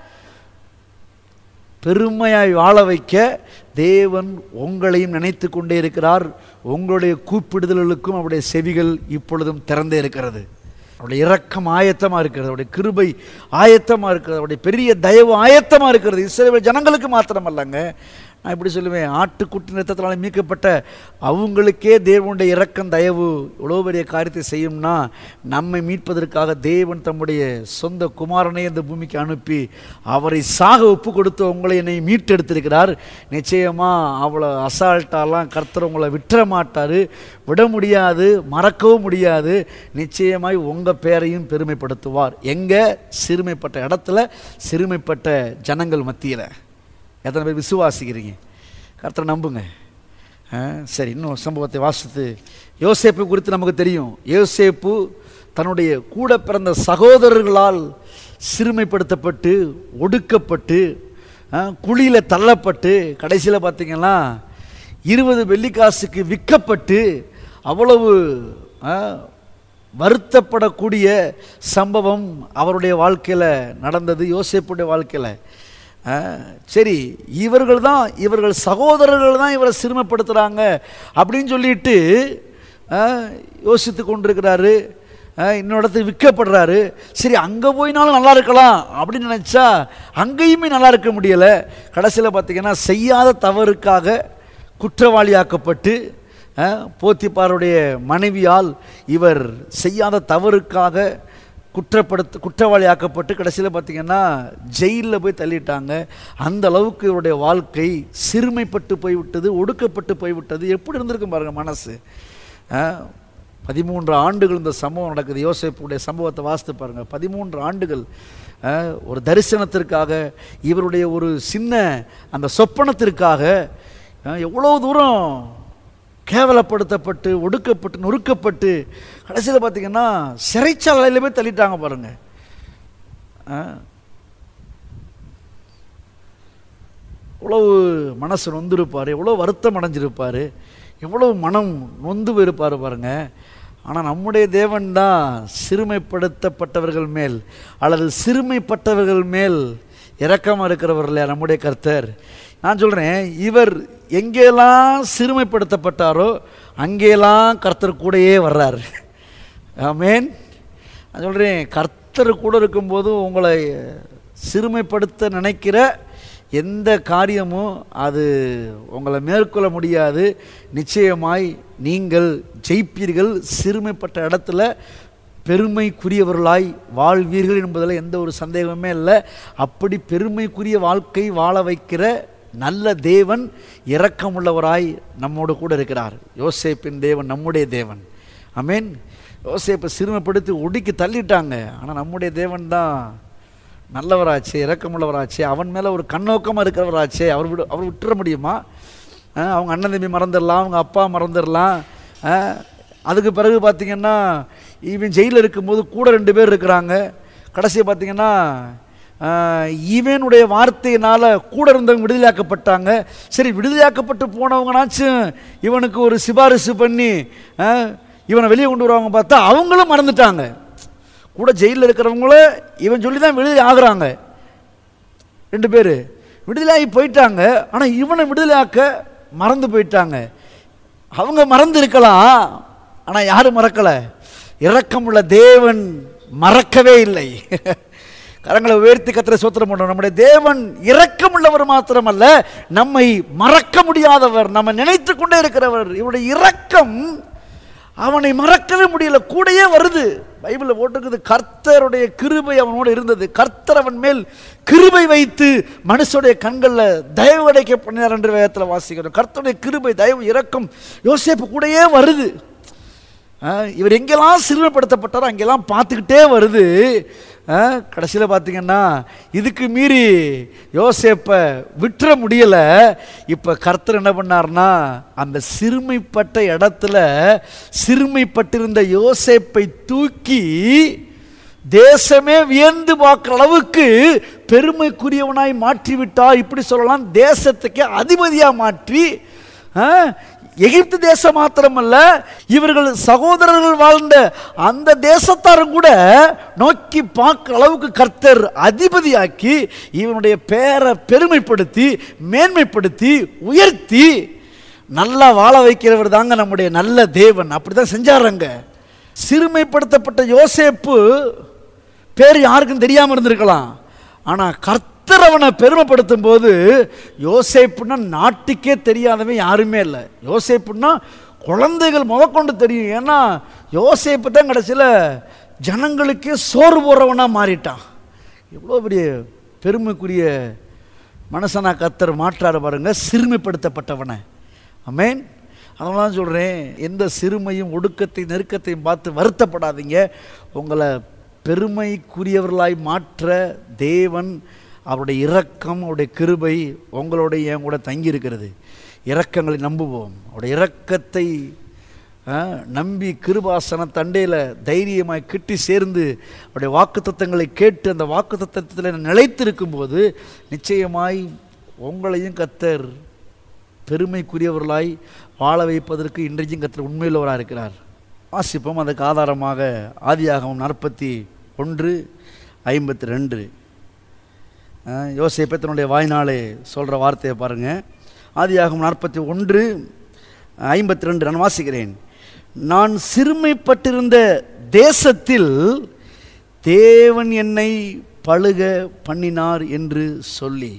பெருமையாய் வாழ வைக்க தேவன் உங்களையும் நினைத்து கொண்டே இருக்கிறார். உங்களுடைய கூப்பிடுதல்களுக்கும் அவருடைய செவிகள் இப்பொழுதும் திறந்தே இருக்கிறது. அவருடைய இரக்கம் ஆயத்தமாக இருக்கிறது, அவருடைய கிருபை ஆயத்தமாக இருக்கிறது, அவருடைய பெரிய தயவு ஆயத்தமாக இருக்கிறது. இஸ்ரவேல் ஜனங்களுக்கு மாத்திரமல்லங்க, நான் இப்படி சொல்லுவேன், ஆட்டுக்குட்டி ரத்தத்தினால மீட்கப்பட்ட அவங்களுக்கே தேவனுடைய இரக்கம் தயவு இவ்வளோ பெரிய காரியத்தை செய்யும்னா, நம்மை மீட்பதற்காக தேவன் தம்முடைய சொந்த குமாரனை இந்த பூமிக்கு அனுப்பி அவரை சாக ஒப்பு கொடுத்து உங்களை என்னை மீட்டெடுத்திருக்கிறார். நிச்சயமாக அவ்வளோ அசால்ட்டாலாம் கர்த்தர் உங்களை விட்டுற மாட்டார், விட முடியாது, மறக்கவும் முடியாது. நிச்சயமாய் உங்கள் பேரையும் பெருமைப்படுத்துவார். எங்கே? சிறுமைப்பட்ட இடத்துல, சிறுமைப்பட்ட ஜனங்கள் மத்தியில். எத்தனை பேர் விசுவாசிக்கிறீங்க? கர்த்தரை நம்புங்க. சரி, இன்னும் சம்பவத்தை வாசித்து, யோசேப்பு குறித்து நமக்கு தெரியும். யோசேப்பு தன்னுடைய கூட பிறந்த சகோதரர்களால் சிறுமைப்படுத்தப்பட்டு ஒடுக்கப்பட்டு குழியில் தள்ளப்பட்டு கடைசியில் பார்த்திங்கன்னா 20 வெள்ளிக்காசுக்கு விற்கப்பட்டு அவ்வளவு வருத்தப்படக்கூடிய சம்பவம் அவருடைய வாழ்க்கையில் நடந்தது, யோசேப்புடைய வாழ்க்கையில். சரி, இவர்கள் சகோதரர்கள் தான் இவரை சிறுமைப்படுத்துகிறாங்க அப்படின்னு சொல்லிட்டு யோசித்து கொண்டிருக்கிறாரு. இன்னொரு இடத்துக்கு விற்கப்படுறாரு. சரி, அங்கே போயினாலும் நல்லா இருக்கலாம் அப்படின்னு நினச்சா அங்கேயுமே நல்லா இருக்க முடியலை. கடைசியில் பார்த்திங்கன்னா செய்யாத தவறுக்காக குற்றவாளியாக்கப்பட்டு போத்திபாருடைய மனைவியால் இவர் செய்யாத தவறுக்காக குற்றவாளியாக்கப்பட்டு கடைசியில் பார்த்திங்கன்னா ஜெயிலில் போய் தள்ளிட்டாங்க. அந்த அளவுக்கு இவருடைய வாழ்க்கை சிறுமைப்பட்டு போய்விட்டது, ஒடுக்கப்பட்டு போய்விட்டது. எப்படி இருந்திருக்கும் பாருங்கள் மனசு. 13 ஆண்டுகள் இந்த சம்பவம் நடக்குது. யோசேப்புடைய சம்பவத்தை வாசித்து பாருங்கள். 13 ஆண்டுகள் ஒரு தரிசனத்திற்காக, இவருடைய ஒரு சின்ன அந்த சொப்பனத்திற்காக எவ்வளோ தூரம் கேவலப்படுத்தப்பட்டு, ஒடுக்கப்பட்டு, நொறுக்கப்பட்டு, கடைசியில் பார்த்தீங்கன்னா சிறைச்சாலையில் போய் தள்ளிட்டாங்க பாருங்க. எவ்வளவு மனசு நொந்திருப்பார், எவ்வளோ வருத்தம் அடைஞ்சிருப்பார், எவ்வளவு மனம் நொந்து போயிருப்பார் பாருங்க. ஆனால் நம்முடைய தேவன் தான் சிறுமைப்படுத்தப்பட்டவர்கள் மேல் அல்லது சிறுமைப்பட்டவர்கள் மேல் இரக்கமாக இருக்கிறவர் இல்லையா நம்முடைய கர்த்தர். நான் சொல்கிறேன், இவர் எங்கெல்லாம் சிறுமைப்படுத்தப்பட்டாரோ அங்கெல்லாம் கர்த்தர் கூடயே வர்றார். ஆமேன். நான் சொல்கிறேன், கர்த்தர் கூட இருக்கும்போது உங்களை சிறுமைப்படுத்த நினைக்கிற எந்த காரியமும் அது உங்களை மேற்கொள்ள முடியாது. நிச்சயமாய் நீங்கள் ஜெயிப்பீர்கள். சிறுமைப்பட்ட இடத்துல பெருமைக்குரியவர்களாய் வாழ்வீர்கள் என்பதில் எந்த ஒரு சந்தேகமே இல்லை. அப்படி பெருமைக்குரிய வாழ்க்கை வாழ வைக்கிற நல்ல தேவன் இரக்கமுள்ளவராய் நம்மோடு கூட இருக்கிறார். யோசேப்பின் தேவன் நம்முடைய தேவன். ஆமேன். யோசேப்பை சிறுமைப்படுத்தி ஒடுக்கி தள்ளிட்டாங்க. ஆனால் நம்முடைய தேவன் தான் நல்லவராச்சே, இரக்கமுள்ளவராச்சே, அவன் மேலே ஒரு கண்ணோக்கமாக இருக்கிறவராச்சே. அவர் விட்டுற முடியுமா? அவங்க அண்ணன் தம்பி மறந்துடலாம், அவங்க அப்பா மறந்துடலாம். அதுக்கு பிறகு பார்த்திங்கன்னா இவன் ஜெயிலில் இருக்கும்போது கூட 2 பேர் இருக்கிறாங்க. கடைசியை பார்த்திங்கன்னா இவனுடைய வார்த்தையினால் கூட இருந்தவங்க விடுதலையாக்கப்பட்டாங்க. சரி, விடுதலையாக்கப்பட்டு போனவங்கனாச்சும் இவனுக்கு ஒரு சிபாரிசு பண்ணி இவனை வெளியே கொண்டு வருவாங்க. பார்த்தா அவங்களும் மறந்துட்டாங்க. கூட ஜெயிலில் இருக்கிறவங்கள இவன் சொல்லி தான் விடுதலை ஆகுறாங்க. 2 பேர் விடுதலையாகி போயிட்டாங்க. ஆனால் இவனை விடுதலையாக்க மறந்து போயிட்டாங்க. அவங்க மறந்து இருக்கலாம், ஆனால் யாரும் மறக்கலை. இரக்கமுள்ள தேவன் மறக்கவே இல்லை. கரங்களை உயர்த்தி கர்த்தரை ஸ்தோத்திரம் பண்ணுவோம். நம்முடைய தேவன் இரக்கமுள்ளவர் மாத்திரமல்ல, நம்மை மறக்க முடியாதவர், நம்ம நினைத்து கொண்டே இருக்கிறவர். இவருடைய இரக்கம் அவனை மறக்கவே முடியல, கூடையே வருது. பைபிளில் போட்டிருக்குது, கர்த்தருடைய கிருபை அவனோடு இருந்தது. கர்த்தர் அவன் மேல் கிருபை வைத்து மனுஷனுடைய கண்களில் தயவு அடைக்க பண்ணினார் என்று வேதத்தில் வாசிக்கிறோம். கர்த்தருடைய கிருபை, தயவு, இரக்கம் யோசேப்பு கூடையே வருது. இவர் எங்கெல்லாம் சிறுமைப்படுத்தப்பட்டாரோ அங்கெல்லாம் பார்த்துக்கிட்டே வருது. கடைசியில் பார்த்தீங்கன்னா இதுக்கு மீறி யோசேப்பை விட்டுற முடியலை. இப்போ கர்த்தர் என்ன பண்ணார்னா, அந்த சிறுமைப்பட்ட இடத்துல சிறுமைப்பட்டிருந்த யோசேப்பை தூக்கி தேசமே வியந்து பார்க்குற அளவுக்கு பெருமைக்குரியவனாய் மாற்றிவிட்டார். இப்படி சொல்லலாம், தேசத்துக்கே அதிபதியாக மாற்றி, எகிப்து தேசம் மாத்திரமல்ல, இவர்கள் சகோதரர்கள் வாழ்ந்த அந்த தேசத்தாரும் கூட நோக்கி பார்க்குற அளவுக்கு கர்த்தர் அதிபதியாக்கி இவனுடைய பேரை பெருமைப்படுத்தி மேன்மைப்படுத்தி உயர்த்தி நல்லா வாழ வைக்கிறவர் தாங்க நம்முடைய நல்ல தேவன். அப்படிதான் செஞ்சாருங்க. சிறுமைப்படுத்தப்பட்ட யோசேப்பு பேர் யாருக்கும் தெரியாமல் இருந்திருக்கலாம். ஆனால் கர்த்தர் அவனை பெருமைப்படுத்தும் போது, யோசேப்புன்னா நாட்டுக்கே தெரியாதவன் யாருமே இல்லை. யோசேப்புன்னா குழந்தைகள் முதற்கொண்டு தெரியும். ஏன்னா யோசேப்பு தான் கடைசியில் ஜனங்களுக்கே சோறு போடுறவனாக மாறிட்டான். எவ்வளோ பெரிய பெருமைக்குரிய மனுஷனா கர்த்தர் மாற்றாரு பாருங்க, சிறுமைப்படுத்தப்பட்டவனை. ஆமென். அதனால தான் சொல்கிறேன், எந்த சிறுமையும் ஒடுக்கத்தையும் நெருக்கத்தையும் பார்த்து வருத்தப்படாதீங்க. உங்களை பெருமைக்குரியவர்களாய் மாற்ற தேவன், அவருடைய இரக்கம், அவருடைய கிருபை உங்களுடைய என் கூட தங்கி இருக்கிறது. இரக்கங்களை நம்புவோம். அவருடைய இரக்கத்தை நம்பி கிருபாசன தண்டையில் தைரியமாய் கிட்டி சேர்ந்து அவருடைய வாக்குத்தத்தங்களை கேட்டு அந்த வாக்குத்தத்தத்தில் நிலைத்திருக்கும் போது நிச்சயமாய் உங்களையும் கர்த்தர் பெருமைக்குரியவர்களாய் வாழ வைப்பதற்கு இன்றைக்கும் கர்த்தர் உண்மையுள்ளவராக இருக்கிறார். வாசிப்போம். அதுக்கு ஆதாரமாக ஆதியாகமம் 41:52 யோசேப்பு தன்னுடைய வாய்நாளே சொல்கிற வார்த்தையை பாருங்கள். ஆதியாகமம் 41:52 நான் வாசிக்கிறேன். நான் சிறுமைப்பட்டிருந்த தேசத்தில் தேவன் என்னை பழுக பண்ணினார் என்று சொல்லி,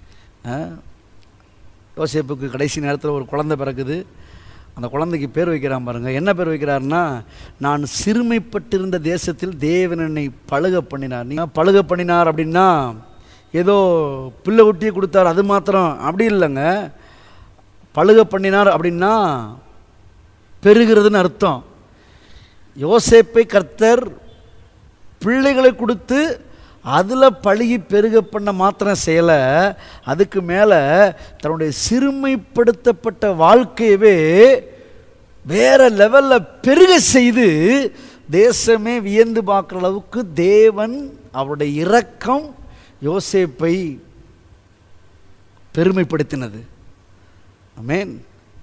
யோசேப்புக்கு கடைசி நேரத்தில் ஒரு குழந்தை பிறக்குது. அந்த குழந்தைக்கு பேர் வைக்கிறான் பாருங்கள். என்ன பேர் வைக்கிறார்னா, நான் சிறுமைப்பட்டிருந்த தேசத்தில் தேவன் என்னை பழுக பண்ணினார். நீங்கள் பழுக பண்ணினார் அப்படின்னா ஏதோ பிள்ளை ஊட்டியை கொடுத்தார் அது மாத்திரம் அப்படி இல்லைங்க. பழுக பண்ணினார் அப்படின்னா பெருகிறதுன்னு அர்த்தம். யோசேப்பை கர்த்தர் பிள்ளைகளை கொடுத்து அதில் பழகி பெருக பண்ண மாத்திரம் செய்யலை, அதுக்கு மேலே தன்னுடைய சிறுமைப்படுத்தப்பட்ட வாழ்க்கையவே வேற லெவலில் பெருக செய்து தேசமே வியந்து பார்க்குற அளவுக்கு தேவன் அவருடைய இரக்கம் யோசேப்பை பெருமைப்படுத்தினது. ஆமென்.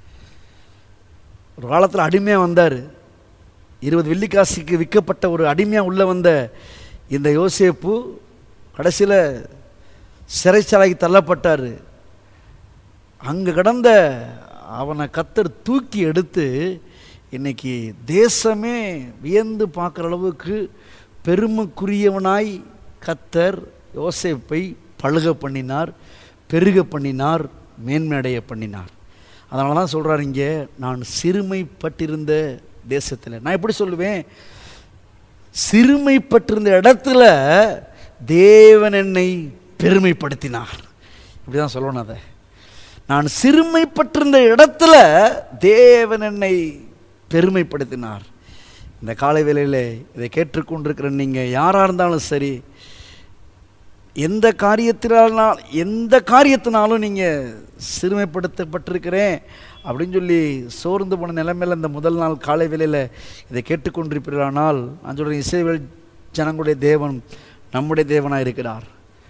ஒரு காலத்தில் அடிமையாக வந்தார். 20 வெள்ளிக்காசுக்கு விற்கப்பட்ட ஒரு அடிமையாக உள்ளே வந்த இந்த யோசேப்பு கடைசியில் சிறைச்சாலைக்கு தள்ளப்பட்டார். அங்கே கடந்த அவனை கர்த்தர் தூக்கி எடுத்து இன்னைக்கு தேசமே வியந்து பார்க்குற அளவுக்கு பெருமைக்குரியவனாய் கர்த்தர் யோசேப்பை பழுக பண்ணினார், பெருக பண்ணினார், மேன்மையடைய பண்ணினார். அதனால தான் சொல்கிறார் இங்கே, நான் சிறுமைப்பட்டிருந்த தேசத்தில். நான் எப்படி சொல்லுவேன்? சிறுமைப்பட்டிருந்த இடத்துல தேவன் என்னை பெருமைப்படுத்தினார். இப்படி தான் சொல்லணும். அதை நான் சிறுமைப்பட்டிருந்த இடத்துல தேவன் என்னை பெருமைப்படுத்தினார். இந்த காலை வேளையில் இதை கேட்டுக்கொண்டிருக்கிற நீங்கள் யாராக இருந்தாலும் சரி, எந்த காரியத்தினாலும் நீங்கள் சிறுமைப்படுத்தப்பட்டிருக்கிறேன் அப்படின்னு சொல்லி சோர்ந்து போன நிலைமையில் இந்த முதல் நாள் காலை வேளையில் இதை கேட்டுக்கொண்டிருப்பீர்களானால் நான் சொல்கிறேன், இஸ்ரவேல் ஜனங்களுடைய தேவன் நம்முடைய தேவனாக இருக்கிறார்.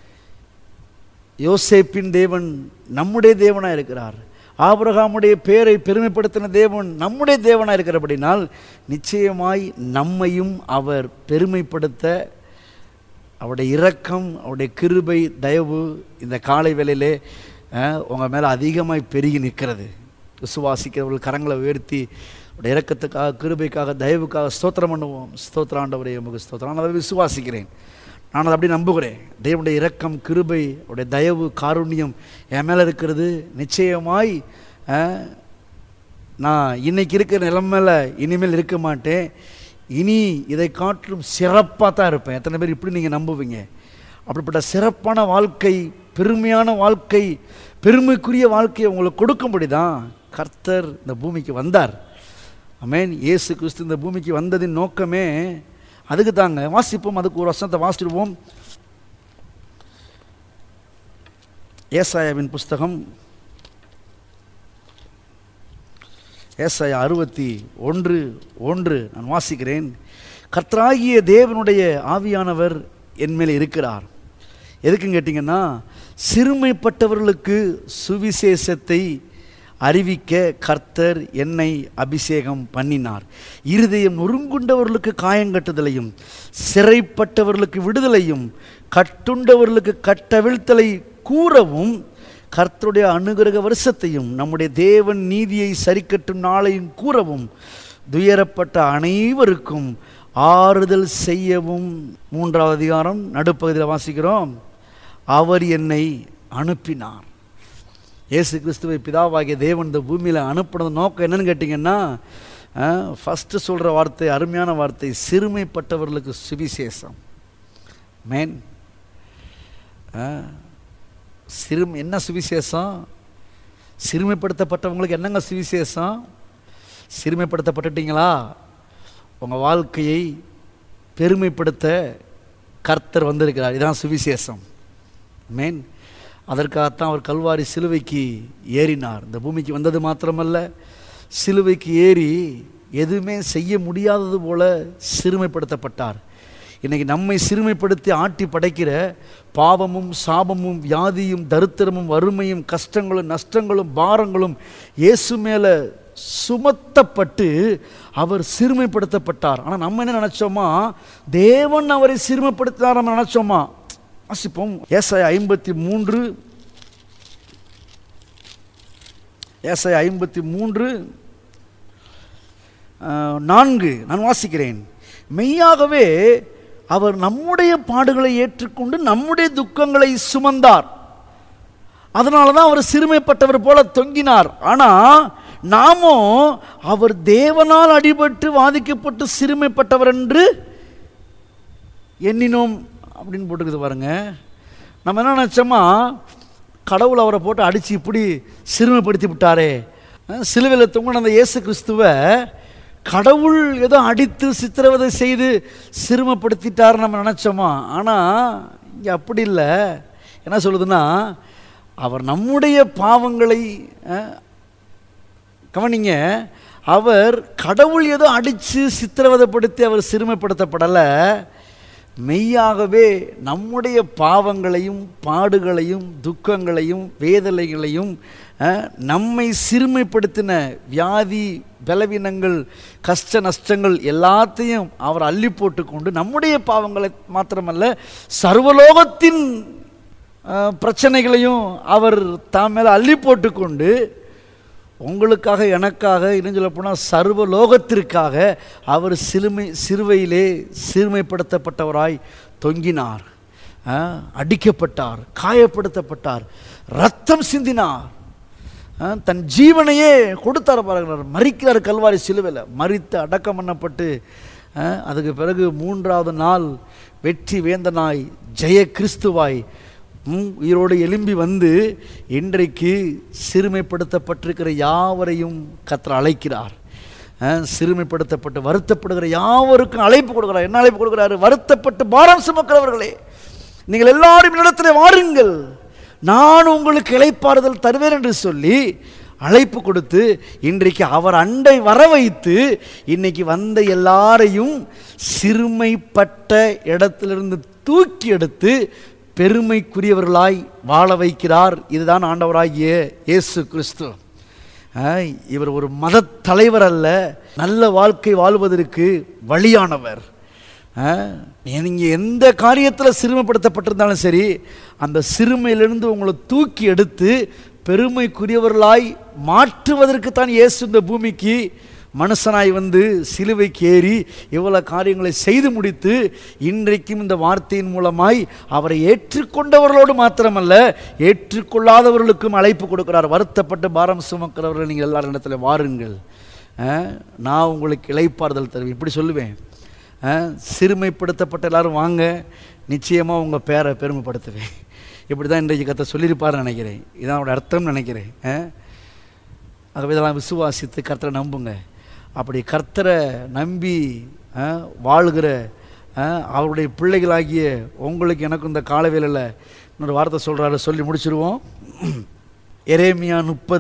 யோசேப்பின் தேவன் நம்முடைய தேவனாக இருக்கிறார். ஆபிரகாமுடைய பேரை பெருமைப்படுத்தின தேவன் நம்முடைய தேவனாக இருக்கிறபடினால் நிச்சயமாய் நம்மையும் அவர் பெருமைப்படுத்த அவருடைய இரக்கம், அவருடைய கிருபை, தயவு இந்த காலை வேளையிலே உங்கள் மேலே அதிகமாய் பெருகி நிற்கிறது. விசுவாசிக்கிறவர்கள் கரங்களை உயர்த்தி அவருடைய இரக்கத்துக்காக, கிருபைக்காக, தயவுக்காக ஸ்தோத்திரம் பண்ணுவோம். ஸ்தோத்திர ஆண்டவரே, உமக்கு ஸ்தோத்திரம். நான் அதை விசுவாசிக்கிறேன், நான் அதை அப்படி நம்புகிறேன். தேவனுடைய இரக்கம், கிருபை, அவருடைய தயவு, காருண்யம் என் மேலே இருக்கிறது. நிச்சயமாய் நான் இன்னைக்கு இருக்கிற நிலைமையில் இனிமேல் இருக்க மாட்டேன். இனி இதை காட்டிலும் சிறப்பாக தான் இருப்பேன். எத்தனை பேர் இப்படி நீங்கள் நம்புவீங்க? அப்படிப்பட்ட சிறப்பான வாழ்க்கை, பெருமையான வாழ்க்கை, பெருமைக்குரிய வாழ்க்கையை உங்களுக்கு கொடுக்கும்படி தான் கர்த்தர் இந்த பூமிக்கு வந்தார். ஆமென். இயேசு கிறிஸ்து இந்த பூமிக்கு வந்ததின் நோக்கமே அதுக்கு தாங்க. வாசிப்போம், அதுக்கு ஒரு வசனத்தை வாசிடுவோம். ஏசாயாவின் புஸ்தகம், ஏசாயா 61:1 நான் வாசிக்கிறேன். கர்த்தராகிய தேவனுடைய ஆவியானவர் என்மேல் இருக்கிறார். எதுக்குன்னு கேட்டிங்கன்னா, சிறுமைப்பட்டவர்களுக்கு சுவிசேஷத்தை அறிவிக்க கர்த்தர் என்னை அபிஷேகம் பண்ணினார். இருதயம் நொறுங்குண்டவர்களுக்கு காயங்கட்டுதலையும், சிறைப்பட்டவர்களுக்கு விடுதலையும், கட்டுண்டவர்களுக்கு கட்டவிழ்த்தலை கூறவும், கர்த்தருடைய அனுகிரக வருஷத்தையும் நம்முடைய தேவன் நீதியை சரிக்கட்டும் நாளையும் கூறவும், துயரப்பட்ட அனைவருக்கும் ஆறுதல் செய்யவும். 3வது அதிகாரம் நடுப்பகுதியில் வாசிக்கிறோம், அவர் என்னை அனுப்பினார். இயேசு கிறிஸ்துவை பிதாவாகிய தேவன் இந்த பூமியில் அனுப்பினது நோக்கம் என்னன்னு கேட்டிங்கன்னா, ஃபஸ்ட்டு சொல்கிற வார்த்தை அருமையான வார்த்தை, சிறுமைப்பட்டவர்களுக்கு சுவிசேஷம். மேன் என்ன சுவிசேஷம்? சிறுமைப்படுத்தப்பட்டவங்களுக்கு என்னங்க சுவிசேஷம்? சிறுமைப்படுத்தப்பட்டுட்டீங்களா? உங்கள் வாழ்க்கையை பெருமைப்படுத்த கர்த்தர் வந்திருக்கிறார். இதுதான் சுவிசேஷம். மேன் அதற்காகத்தான் அவர் கல்வாரி சிலுவைக்கு ஏறினார். இந்த பூமிக்கு வந்தது மாத்திரமல்ல, சிலுவைக்கு ஏறி எதுவுமே செய்ய முடியாதது போல சிறுமைப்படுத்தப்பட்டார். இன்றைக்கி நம்மை சிறுமைப்படுத்தி ஆட்டி படைக்கிற பாவமும், சாபமும், வியாதியும், தரித்திரமும், வறுமையும், கஷ்டங்களும், நஷ்டங்களும், பாரங்களும் இயேசு மேலே சுமத்தப்பட்டு அவர் சிறுமைப்படுத்தப்பட்டார். ஆனால் நம்ம என்ன நினச்சோமா? தேவன் அவரை சிறுமைப்படுத்தினார் நம்ம நினச்சோமா? வாசிப்போம். ஏசாயா 53:4 நான் வாசிக்கிறேன். மெய்யாகவே அவர் நம்முடைய பாடுகளை ஏற்றுக்கொண்டு நம்முடைய துக்கங்களை சுமந்தார். அதனால தான் அவர் சிறுமைப்பட்டவர் போல தொங்கினார். ஆனால் நாமோ அவர் தேவனால் அடிபட்டு வாதிக்கப்பட்டு சிறுமைப்பட்டவர் என்று எண்ணினோம் அப்படின்னு போட்டுக்குது பாருங்க. நம்ம என்ன நினச்சோமா, கடவுள் அவரை போட்டு அடித்து இப்படி சிறுமைப்படுத்தி விட்டாரே, சிலுவையில் தொங்கின அந்த இயேசு கிறிஸ்துவை கடவுள் ஏதோ அடித்து சித்திரவதை செய்து சிறுமைப்படுத்திட்டார் நம்ம நினச்சோமா. ஆனால் இங்கே அப்படி இல்லை. என்ன சொல்லுதுன்னா, அவர் நம்முடைய பாவங்களை கவனிங்க, அவர் கடவுள் ஏதோ அடித்து சித்திரவதைப்படுத்தி அவர் சிறுமைப்படுத்தப்படலை. மெய்யாகவே நம்முடைய பாவங்களையும் பாடுகளையும் துக்கங்களையும் வேதனைகளையும் நம்மை சிறுமைப்படுத்தின வியாதி பலவீனங்கள் கஷ்ட நஷ்டங்கள் எல்லாத்தையும் அவர் அள்ளி போட்டுக்கொண்டு நம்முடைய பாவங்களை மாத்திரமல்ல சர்வலோகத்தின் பிரச்சனைகளையும் அவர் தாம் மேலே அள்ளி போட்டுக்கொண்டு உங்களுக்காக எனக்காக இன்னும் சொல்ல போனால் சர்வலோகத்திற்காக அவர் சிலுவையிலே சிறுமைப்படுத்தப்பட்டவராய் தொங்கினார், அடிக்கப்பட்டார், காயப்படுத்தப்பட்டார், ரத்தம் சிந்தினார், தன் ஜீவனையே கொடுத்தார். பாருங்கள், மரிக்கிறார் கல்வாரி சிலுவையில், மரித்து அடக்கம் பண்ணப்பட்டு அதுக்கு பிறகு 3ஆவது நாள் வெற்றி வேந்தனாய் ஜெய கிறிஸ்துவாய் உயிரோடு எழும்பி வந்து இன்றைக்கு சிறுமைப்படுத்தப்பட்டிருக்கிற யாவரையும் கர்த்தர் அழைக்கிறார். சிறுமைப்படுத்தப்பட்டு வருத்தப்படுகிற யாவருக்கும் அழைப்பு கொடுக்கிறார். என்ன அழைப்பு கொடுக்கிறாரு? வருத்தப்பட்டு பாரம் சுமக்கிறவர்களே, நீங்கள் எல்லாரும் இடத்துல வாருங்கள், நான் உங்களுக்கு இளைப்பாறுதல் தருவேன் என்று சொல்லி அழைப்பு கொடுத்து இன்றைக்கு அவர் அண்டை வர வைத்து இன்னைக்கு வந்த எல்லாரையும் சிறுமைப்பட்ட இடத்திலிருந்து தூக்கி எடுத்து பெருமைக்குரியவர்களாய் வாழ வைக்கிறார். இதுதான் ஆண்டவராகிய இயேசு கிறிஸ்து. இவர் ஒரு மத தலைவர் அல்ல, நல்ல வாழ்க்கை வாழ்வதற்கு வழியானவர். நீங்கள் எந்த காரியத்தில் சிறுமைப்படுத்தப்பட்டிருந்தாலும் சரி, அந்த சிறுமையிலிருந்து உங்களை தூக்கி எடுத்து பெருமைக்குரியவர்களாய் மாற்றுவதற்கு தான் இயேசு இந்த பூமிக்கு மனுஷனாய் வந்து சிலுவைக்கு ஏறி இவ்வளோ காரியங்களை செய்து முடித்து இன்றைக்கும் இந்த வார்த்தையின் மூலமாய் அவரை ஏற்றுக்கொண்டவர்களோடு மாத்திரமல்ல ஏற்றுக்கொள்ளாதவர்களுக்கும் அழைப்பு கொடுக்கிறார். வருத்தப்பட்டு பாரம் சுமக்கிறவர்கள் நீங்கள் எல்லாரும் இடத்துல வாருங்கள், நான் உங்களுக்கு இளைப்பாறுதல் தருவேன். இப்படி சொல்லுவேன். சிறுமைப்படுத்தப்பட்ட எல்லாரும் வாங்க, நிச்சயமாக உங்கள் பேரை பெருமைப்படுத்துவேன். இப்படி தான் இன்றைக்கு கர்த்தர் சொல்லியிருப்பார்னு நினைக்கிறேன். இதான் அவரோட அர்த்தம்னு நினைக்கிறேன். ஆகவே இதெல்லாம் விசுவாசித்து கர்த்தரை நம்புங்க. அப்படி கர்த்தரை நம்பி வாழ்கிற அவருடைய பிள்ளைகளாகிய உங்களுக்கு எனக்கும் இந்த காலவேளையில் இன்னொரு வார்த்தை சொல்கிறாரு, சொல்லி முடிச்சிருவோம். எரேமியா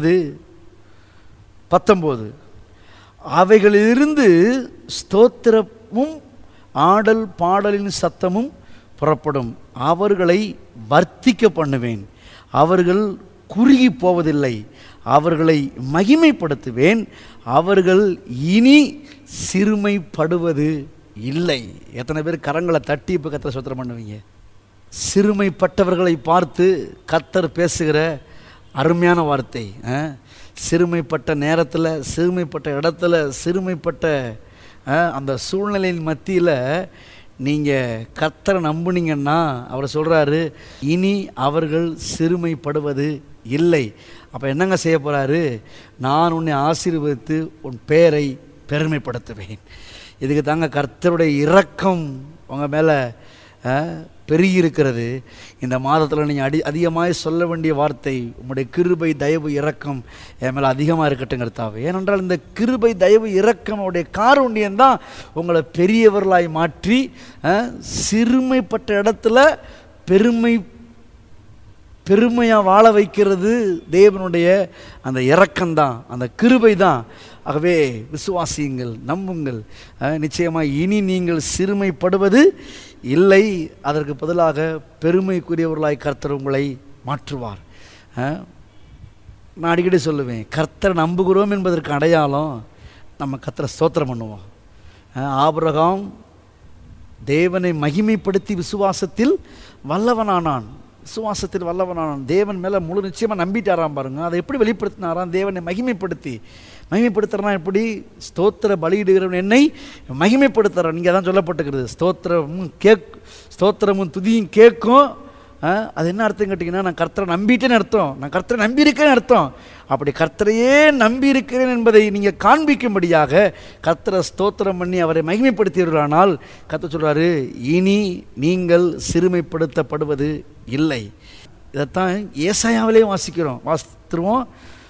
30:19 அவைகளிலிருந்து ஸ்தோத்திரமும் ஆடல் பாடலின் சத்தமும் புறப்படும், அவர்களை வர்த்திக்க பண்ணுவேன், அவர்கள் குறுகி போவதில்லை, அவர்களை மகிமைப்படுத்துவேன், அவர்கள் இனி சிறுமைப்படுவது இல்லை. எத்தனை பேர் கரங்களை தட்டி இப்போ கர்த்தரை ஸ்தோத்திரம் பண்ணுவீங்க? சிறுமைப்பட்டவர்களை பார்த்து கர்த்தர் பேசுகிற அருமையான வார்த்தை. சிறுமைப்பட்ட நேரத்தில், சிறுமைப்பட்ட இடத்துல, சிறுமைப்பட்ட அந்த சூழ்நிலையின் மத்தியில் நீங்கள் கர்த்தரை நம்புனீங்கன்னா அவர் சொல்கிறாரு, இனி அவர்கள் சிறுமைப்படுவது இல்லை. அப்போ என்னங்க செய்ய போகிறாரு? நான் உன்னை ஆசீர்வதித்து உன் பெயரை பெருமைப்படுத்துவேன். இதுக்கு தாங்க கர்த்தருடைய இரக்கம் உங்கள் மேலே பெருகி இருக்கிறது. இந்த மாதத்தில் நீங்கள் அதிகமாக சொல்ல வேண்டிய வார்த்தை, உங்களுடைய கிருபை தயவு இரக்கம் என் மேலே அதிகமாக இருக்கட்டும் கர்த்தாவே. ஏனென்றால் இந்த கிருபை தயவு இரக்கம் அவருடைய காருண்யம்தான் உங்களை பெரியவர்களாய் மாற்றி சிறுமைப்பட்ட இடத்துல பெருமையாக வாழ வைக்கிறது தேவனுடைய அந்த இரக்கம்தான், அந்த கிருபை தான். ஆகவே விசுவாசியுங்கள், நம்புங்கள், நிச்சயமாக இனி நீங்கள் சிறுமைப்படுவது இல்லை, அதற்கு பதிலாக பெருமைக்குரியவர்களாய் கர்த்தர் உங்களை மாற்றுவார். நான் அடிக்கடி சொல்லுவேன், கர்த்தரை நம்புகிறோம் என்பதற்கு அடையாளம் நம்ம கர்த்தரை ஸ்தோத்திரம் பண்ணுவோம். ஆபிரகாம் தேவனை மகிமைப்படுத்தி விசுவாசத்தில் வல்லவனானான். விசுவாசத்தில் வல்லவனானான், தேவன் மேலே முழு நிச்சயமாக நம்பிட்டாராம். பாருங்க, அதை எப்படி வெளிப்படுத்தினாராம்? தேவனை மகிமைப்படுத்துறனா எப்படி? ஸ்தோத்திர பலியிடுகிறவன் என்னை மகிமைப்படுத்துகிறான். நீங்கள் தான் சொல்லப்பட்டுக்கிறது, ஸ்தோத்திரமும் துதியும் கேட்கும். அது என்ன அர்த்தம் கேட்டிங்கன்னா, நான் கர்த்தரை நம்பிட்டேன்னு அர்த்தம், நான் கர்த்தரை நம்பியிருக்கேன்னு அர்த்தம். அப்படி கர்த்தரையே நம்பியிருக்கிறேன் என்பதை நீங்கள் காண்பிக்கும்படியாக கர்த்தரை ஸ்தோத்திரம் பண்ணி அவரை மகிமைப்படுத்தீர்களானால் கர்த்தர் சொல்கிறாரு, இனி நீங்கள் சிறுமைப்படுத்தப்படுவது இல்லை. இதைத்தான் ஏசாயாவிலே வாசித்துருவோம்.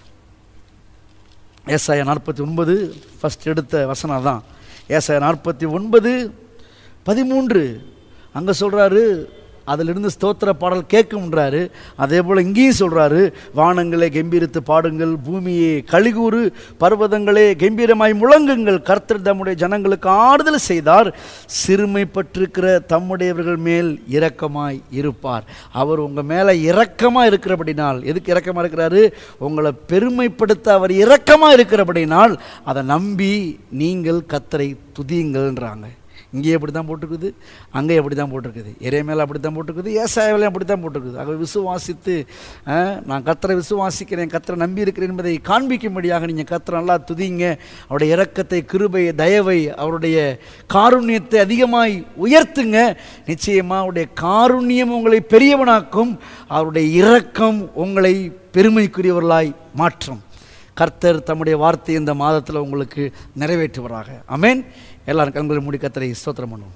ஏசாயா 49 ஃபஸ்ட் எடுத்த வசனம் தான். ஏசாயா 49:13 அங்கே சொல்கிறாரு, அதிலிருந்து ஸ்தோத்திர பாடல் கேட்கும்ன்றாரு. அதே போல் இங்கேயும் சொல்கிறாரு, வானங்களே கம்பீரித்து பாடுங்கள், பூமியே கலிகூறு, பர்வதங்களே கம்பீரமாய் முழங்குங்கள், கர்த்தர் தம்முடைய ஜனங்களுக்கு ஆறுதல் செய்தார், சிறுமைப்பட்டிருக்கிற தம்முடையவர்கள் மேல் இரக்கமாய் இருப்பார். அவர் உங்கள் மேலே இரக்கமாக இருக்கிறபடினால், எதுக்கு இரக்கமாக இருக்கிறாரு? உங்களை பெருமைப்படுத்த அவர் இரக்கமாக இருக்கிறபடினால் அதை நம்பி நீங்கள் கர்த்தரை துதியுங்கள்ன்றாங்க. இங்கே அப்படி தான் போட்டிருக்குது, அங்கே அப்படி தான் போட்டிருக்குது, எரேமியாவில் அப்படி தான் போட்டிருக்குது, ஏசாயாவிலையும் அப்படி தான் போட்டிருக்குது. ஆக விசுவாசித்து நான் கர்த்தரை விசுவாசிக்கிறேன், கர்த்தரை நம்பி இருக்கிறேன் என்பதை காண்பிக்கும்படியாக நீங்கள் கர்த்தரை நல்லா துதிங்க. அவருடைய இரக்கத்தை, கிருபையை, தயவை, அவருடைய காருண்யத்தை அதிகமாய் உயர்த்துங்க. நிச்சயமாக அவருடைய காருண்யம் உங்களை பெரியவனாக்கும், அவருடைய இரக்கம் உங்களை பெருமைக்குரியவர்களாய் மாற்றும். கர்த்தர் தம்முடைய வார்த்தை இந்த மாதத்தில் உங்களுக்கு நிறைவேற்றுவராக. ஆமென். எல்லாரும் கண்களை மூடி கர்த்தரை ஸ்தோத்திரம் பண்ணுவோம்.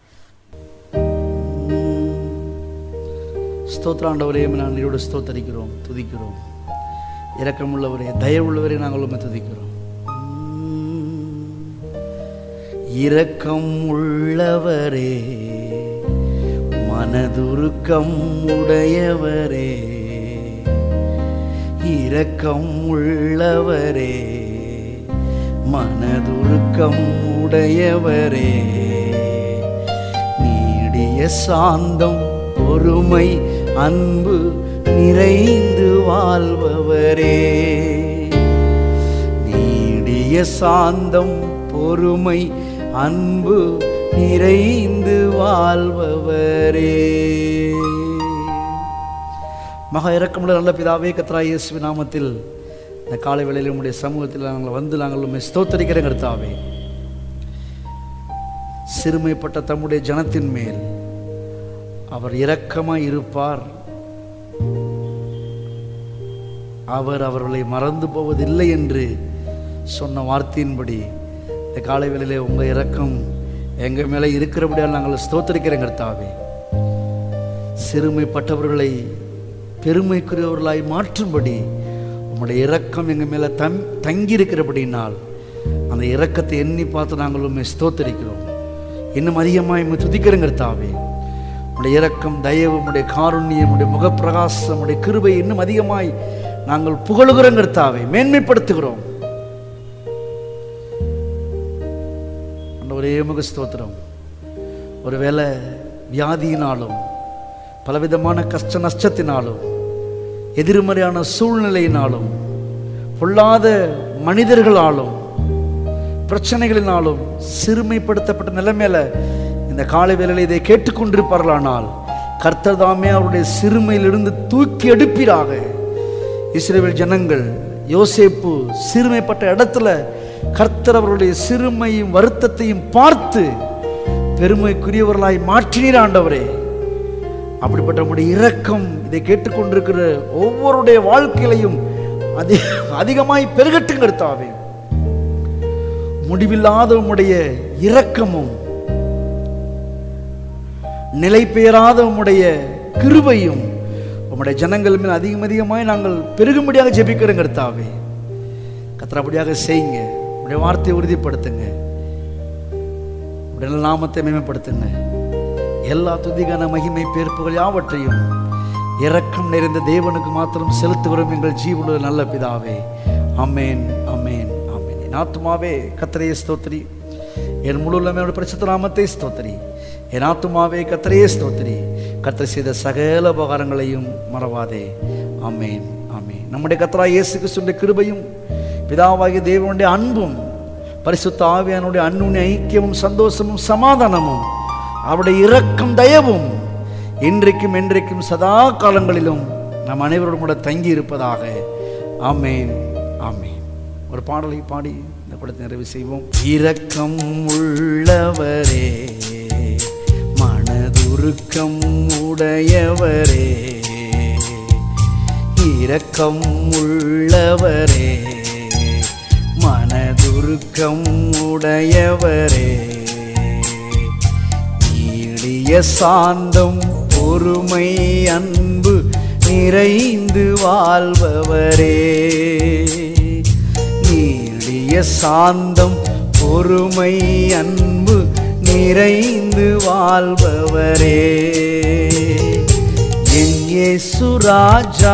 ஸ்தோத்திராண்டவரே, நாங்கள் ஸ்தோத்தரிக்கிறோம், துதிக்கிறோம். இரக்கமுள்ளவரே, தயவுள்ளவரே, நாங்கள் உம்மை துதிக்கிறோம். இரக்கம் உள்ளவரே, மனதுருக்கம் உடையவரே, இரக்கம் உள்ளவரே, மனதுருக்கம் உடையவரே, நீடிய சாந்தம், பொறுமை, அன்பு நிறைந்து வாழ்பவரே, நீடிய சாந்தம், பொறுமை, அன்பு நிறைந்து வாழ்பவரே. மகா இரக்கமுள்ள நல்ல பிதாவே, கர்த்தராகிய இயேசுவின் நாமத்தில் இந்த காலை வேளையில் உம்முடைய சமூகத்தில் நாங்கள் உம்மை ஸ்தோத்தரிக்கிறேன். கர்த்தாவே, சிறுமைப்பட்ட தம்முடைய ஜனத்தின் மேல் அவர் இரக்கமாய் இருப்பார், அவர் அவர்களை மறந்து போவதில்லை என்று சொன்ன வார்த்தையின்படி இந்த காலை வேளையிலே உங்கள் இரக்கம் எங்கள் மேலே இருக்கிறபடியால் நாங்கள் ஸ்தோத்தரிக்கிறேன். கர்த்தாவே, சிறுமைப்பட்டவர்களை பெருமைக்குரியவர்களாய் மாற்றும்படி உம்முடைய இரக்கம் எங்கள் மேலே தங்கியிருக்கிறபடினால் அந்த இரக்கத்தை எண்ணி பார்த்து நாங்கள் உம்மை ஸ்தோத்தரிக்கிறோம். இன்னும் அதிகமாக உம்மை துதிக்கிறோம். கர்த்தாவே, உம்முடைய இரக்கம், தயவு, உம்முடைய காருண்யம், உம்முடைய முகப்பிரகாசம், உம்முடைய கிருபை இன்னும் அதிகமாய் நாங்கள் புகழுகிறோம். கர்த்தாவே, மேன்மைப்படுத்துகிறோம். ஒரே முக ஸ்தோத்திரம். ஒருவேளை வியாதியினாலும், பலவிதமான கஷ்ட நஷ்டத்தினாலும், எதிர்மறையான சூழ்நிலையினாலும், பொல்லாத மனிதர்களாலும், பிரச்சனைகளினாலும் சிறுமைப்படுத்தப்பட்ட நிலைமையில இந்த காலை வேளையில் இதை கேட்டுக்கொண்டிருப்பார்களானால் கர்த்தர் தாமே அவருடைய சிறுமையிலிருந்து தூக்கி எடுப்பீராக. இஸ்ரவேல் ஜனங்கள், யோசேப்பு சிறுமைப்பட்ட இடத்துல கர்த்தர் அவருடைய சிறுமையும் வருத்தத்தையும் பார்த்து பெருமைக்குரியவர்களாய் மாற்றினீர் ஆண்டவரே. அப்படிப்பட்ட நம்முடைய இரக்கம் இதை கேட்டுக்கொண்டிருக்கிற ஒவ்வொருடைய வாழ்க்கையிலையும் அதிகமாய் பெருகட்டும். கர்த்தாவே, முடிவில்லாத உம்முடைய இரக்கமும் நிலை பெயராத உம்முடைய கிருபையும் உம்முடைய ஜனங்கள் மேல் அதிகமாய் நாங்கள் பெருகும்படியாக ஜெபிக்கிறோம். கர்த்தாவே, கர்த்தரபடியாக செய்யுங்க. உம்முடைய வார்த்தையை உறுதிப்படுத்துங்க, உம்முடைய நாமத்தை மேம்படுத்துங்க. எல்லா துதிகான மகிமை பேர்ப்புகள் யாவற்றையும் இரக்கம் நிறைந்த தேவனுக்கு மாத்திரம் செலுத்துகிறோம் எங்கள் ஜீவனுள்ள நல்ல பிதாவே. ஆமென், ஆமென், ஆமென். என் ஆத்துமாவே கர்த்தரையே ஸ்தோத்திரி, என் முழு உள்ளமையோட பரிசுத்த நாமத்தை ஸ்தோத்திரி. என் ஆத்துமாவே கர்த்தரையே ஸ்தோத்திரி, கர்த்தர் செய்த சகல உபகாரங்களையும் மறவாதே. ஆமென், ஆமென். நம்முடைய கர்த்தராகிய இயேசு கிறிஸ்துவின் கிருபையும், பிதாவாகிய தேவனுடைய அன்பும், பரிசுத்த ஆவியானுடைய அன்னுடைய ஐக்கியமும், சந்தோஷமும், சமாதானமும், அவருடைய இரக்கம், தயவும் இன்றைக்கும் என்றைக்கும் சதா காலங்களிலும் நம் அனைவரோடும் கூட தங்கி இருப்பதாக. ஆமென், ஆமென். ஒரு பாடலை பாடி இந்த கூட்டத்தை நிறைவு செய்வோம். இரக்கம் உள்ளவரே, மனதுருக்கம் உடையவரே, இரக்கம் உள்ளவரே, மனதுருக்கம் உடையவரே, நீடிய சாந்தம், பொறுமை, அன்பு நிறைந்து வாழ்பவரே, நீடிய சாந்தம், பொறுமை, அன்பு நிறைந்து வாழ்பவரே, இயேசு ராஜா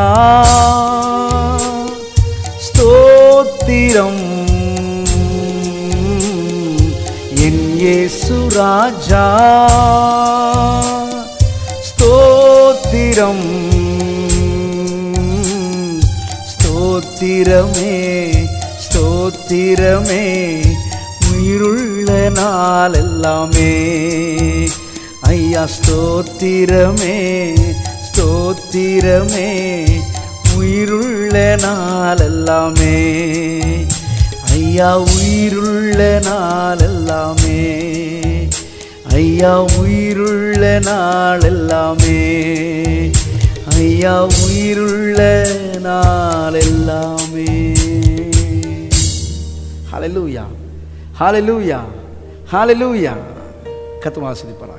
ஸ்தோத்திரம், என் இயேசு ராஜா ஸ்தோத்திரம், ஸ்தோத்திரமே ஸ்தோத்திரமே உயிருள்ள நாள் எல்லாமே. ஐயா ஸ்தோத்திரமே ஸ்தோத்திரமே உயிருள்ள நாள் எல்லாமே. ஐயா உயிருள்ள நாள் எல்லாமே. ஐயா உயிருள்ள நாள் எல்லாமே. ஐயா உயிருள்ள நாள் எல்லாமே. ஹல்லேலூயா ஹல்லேலூயா ஹல்லேலூயா. கர்த்தர் ஆசீர்வதிப்பார்.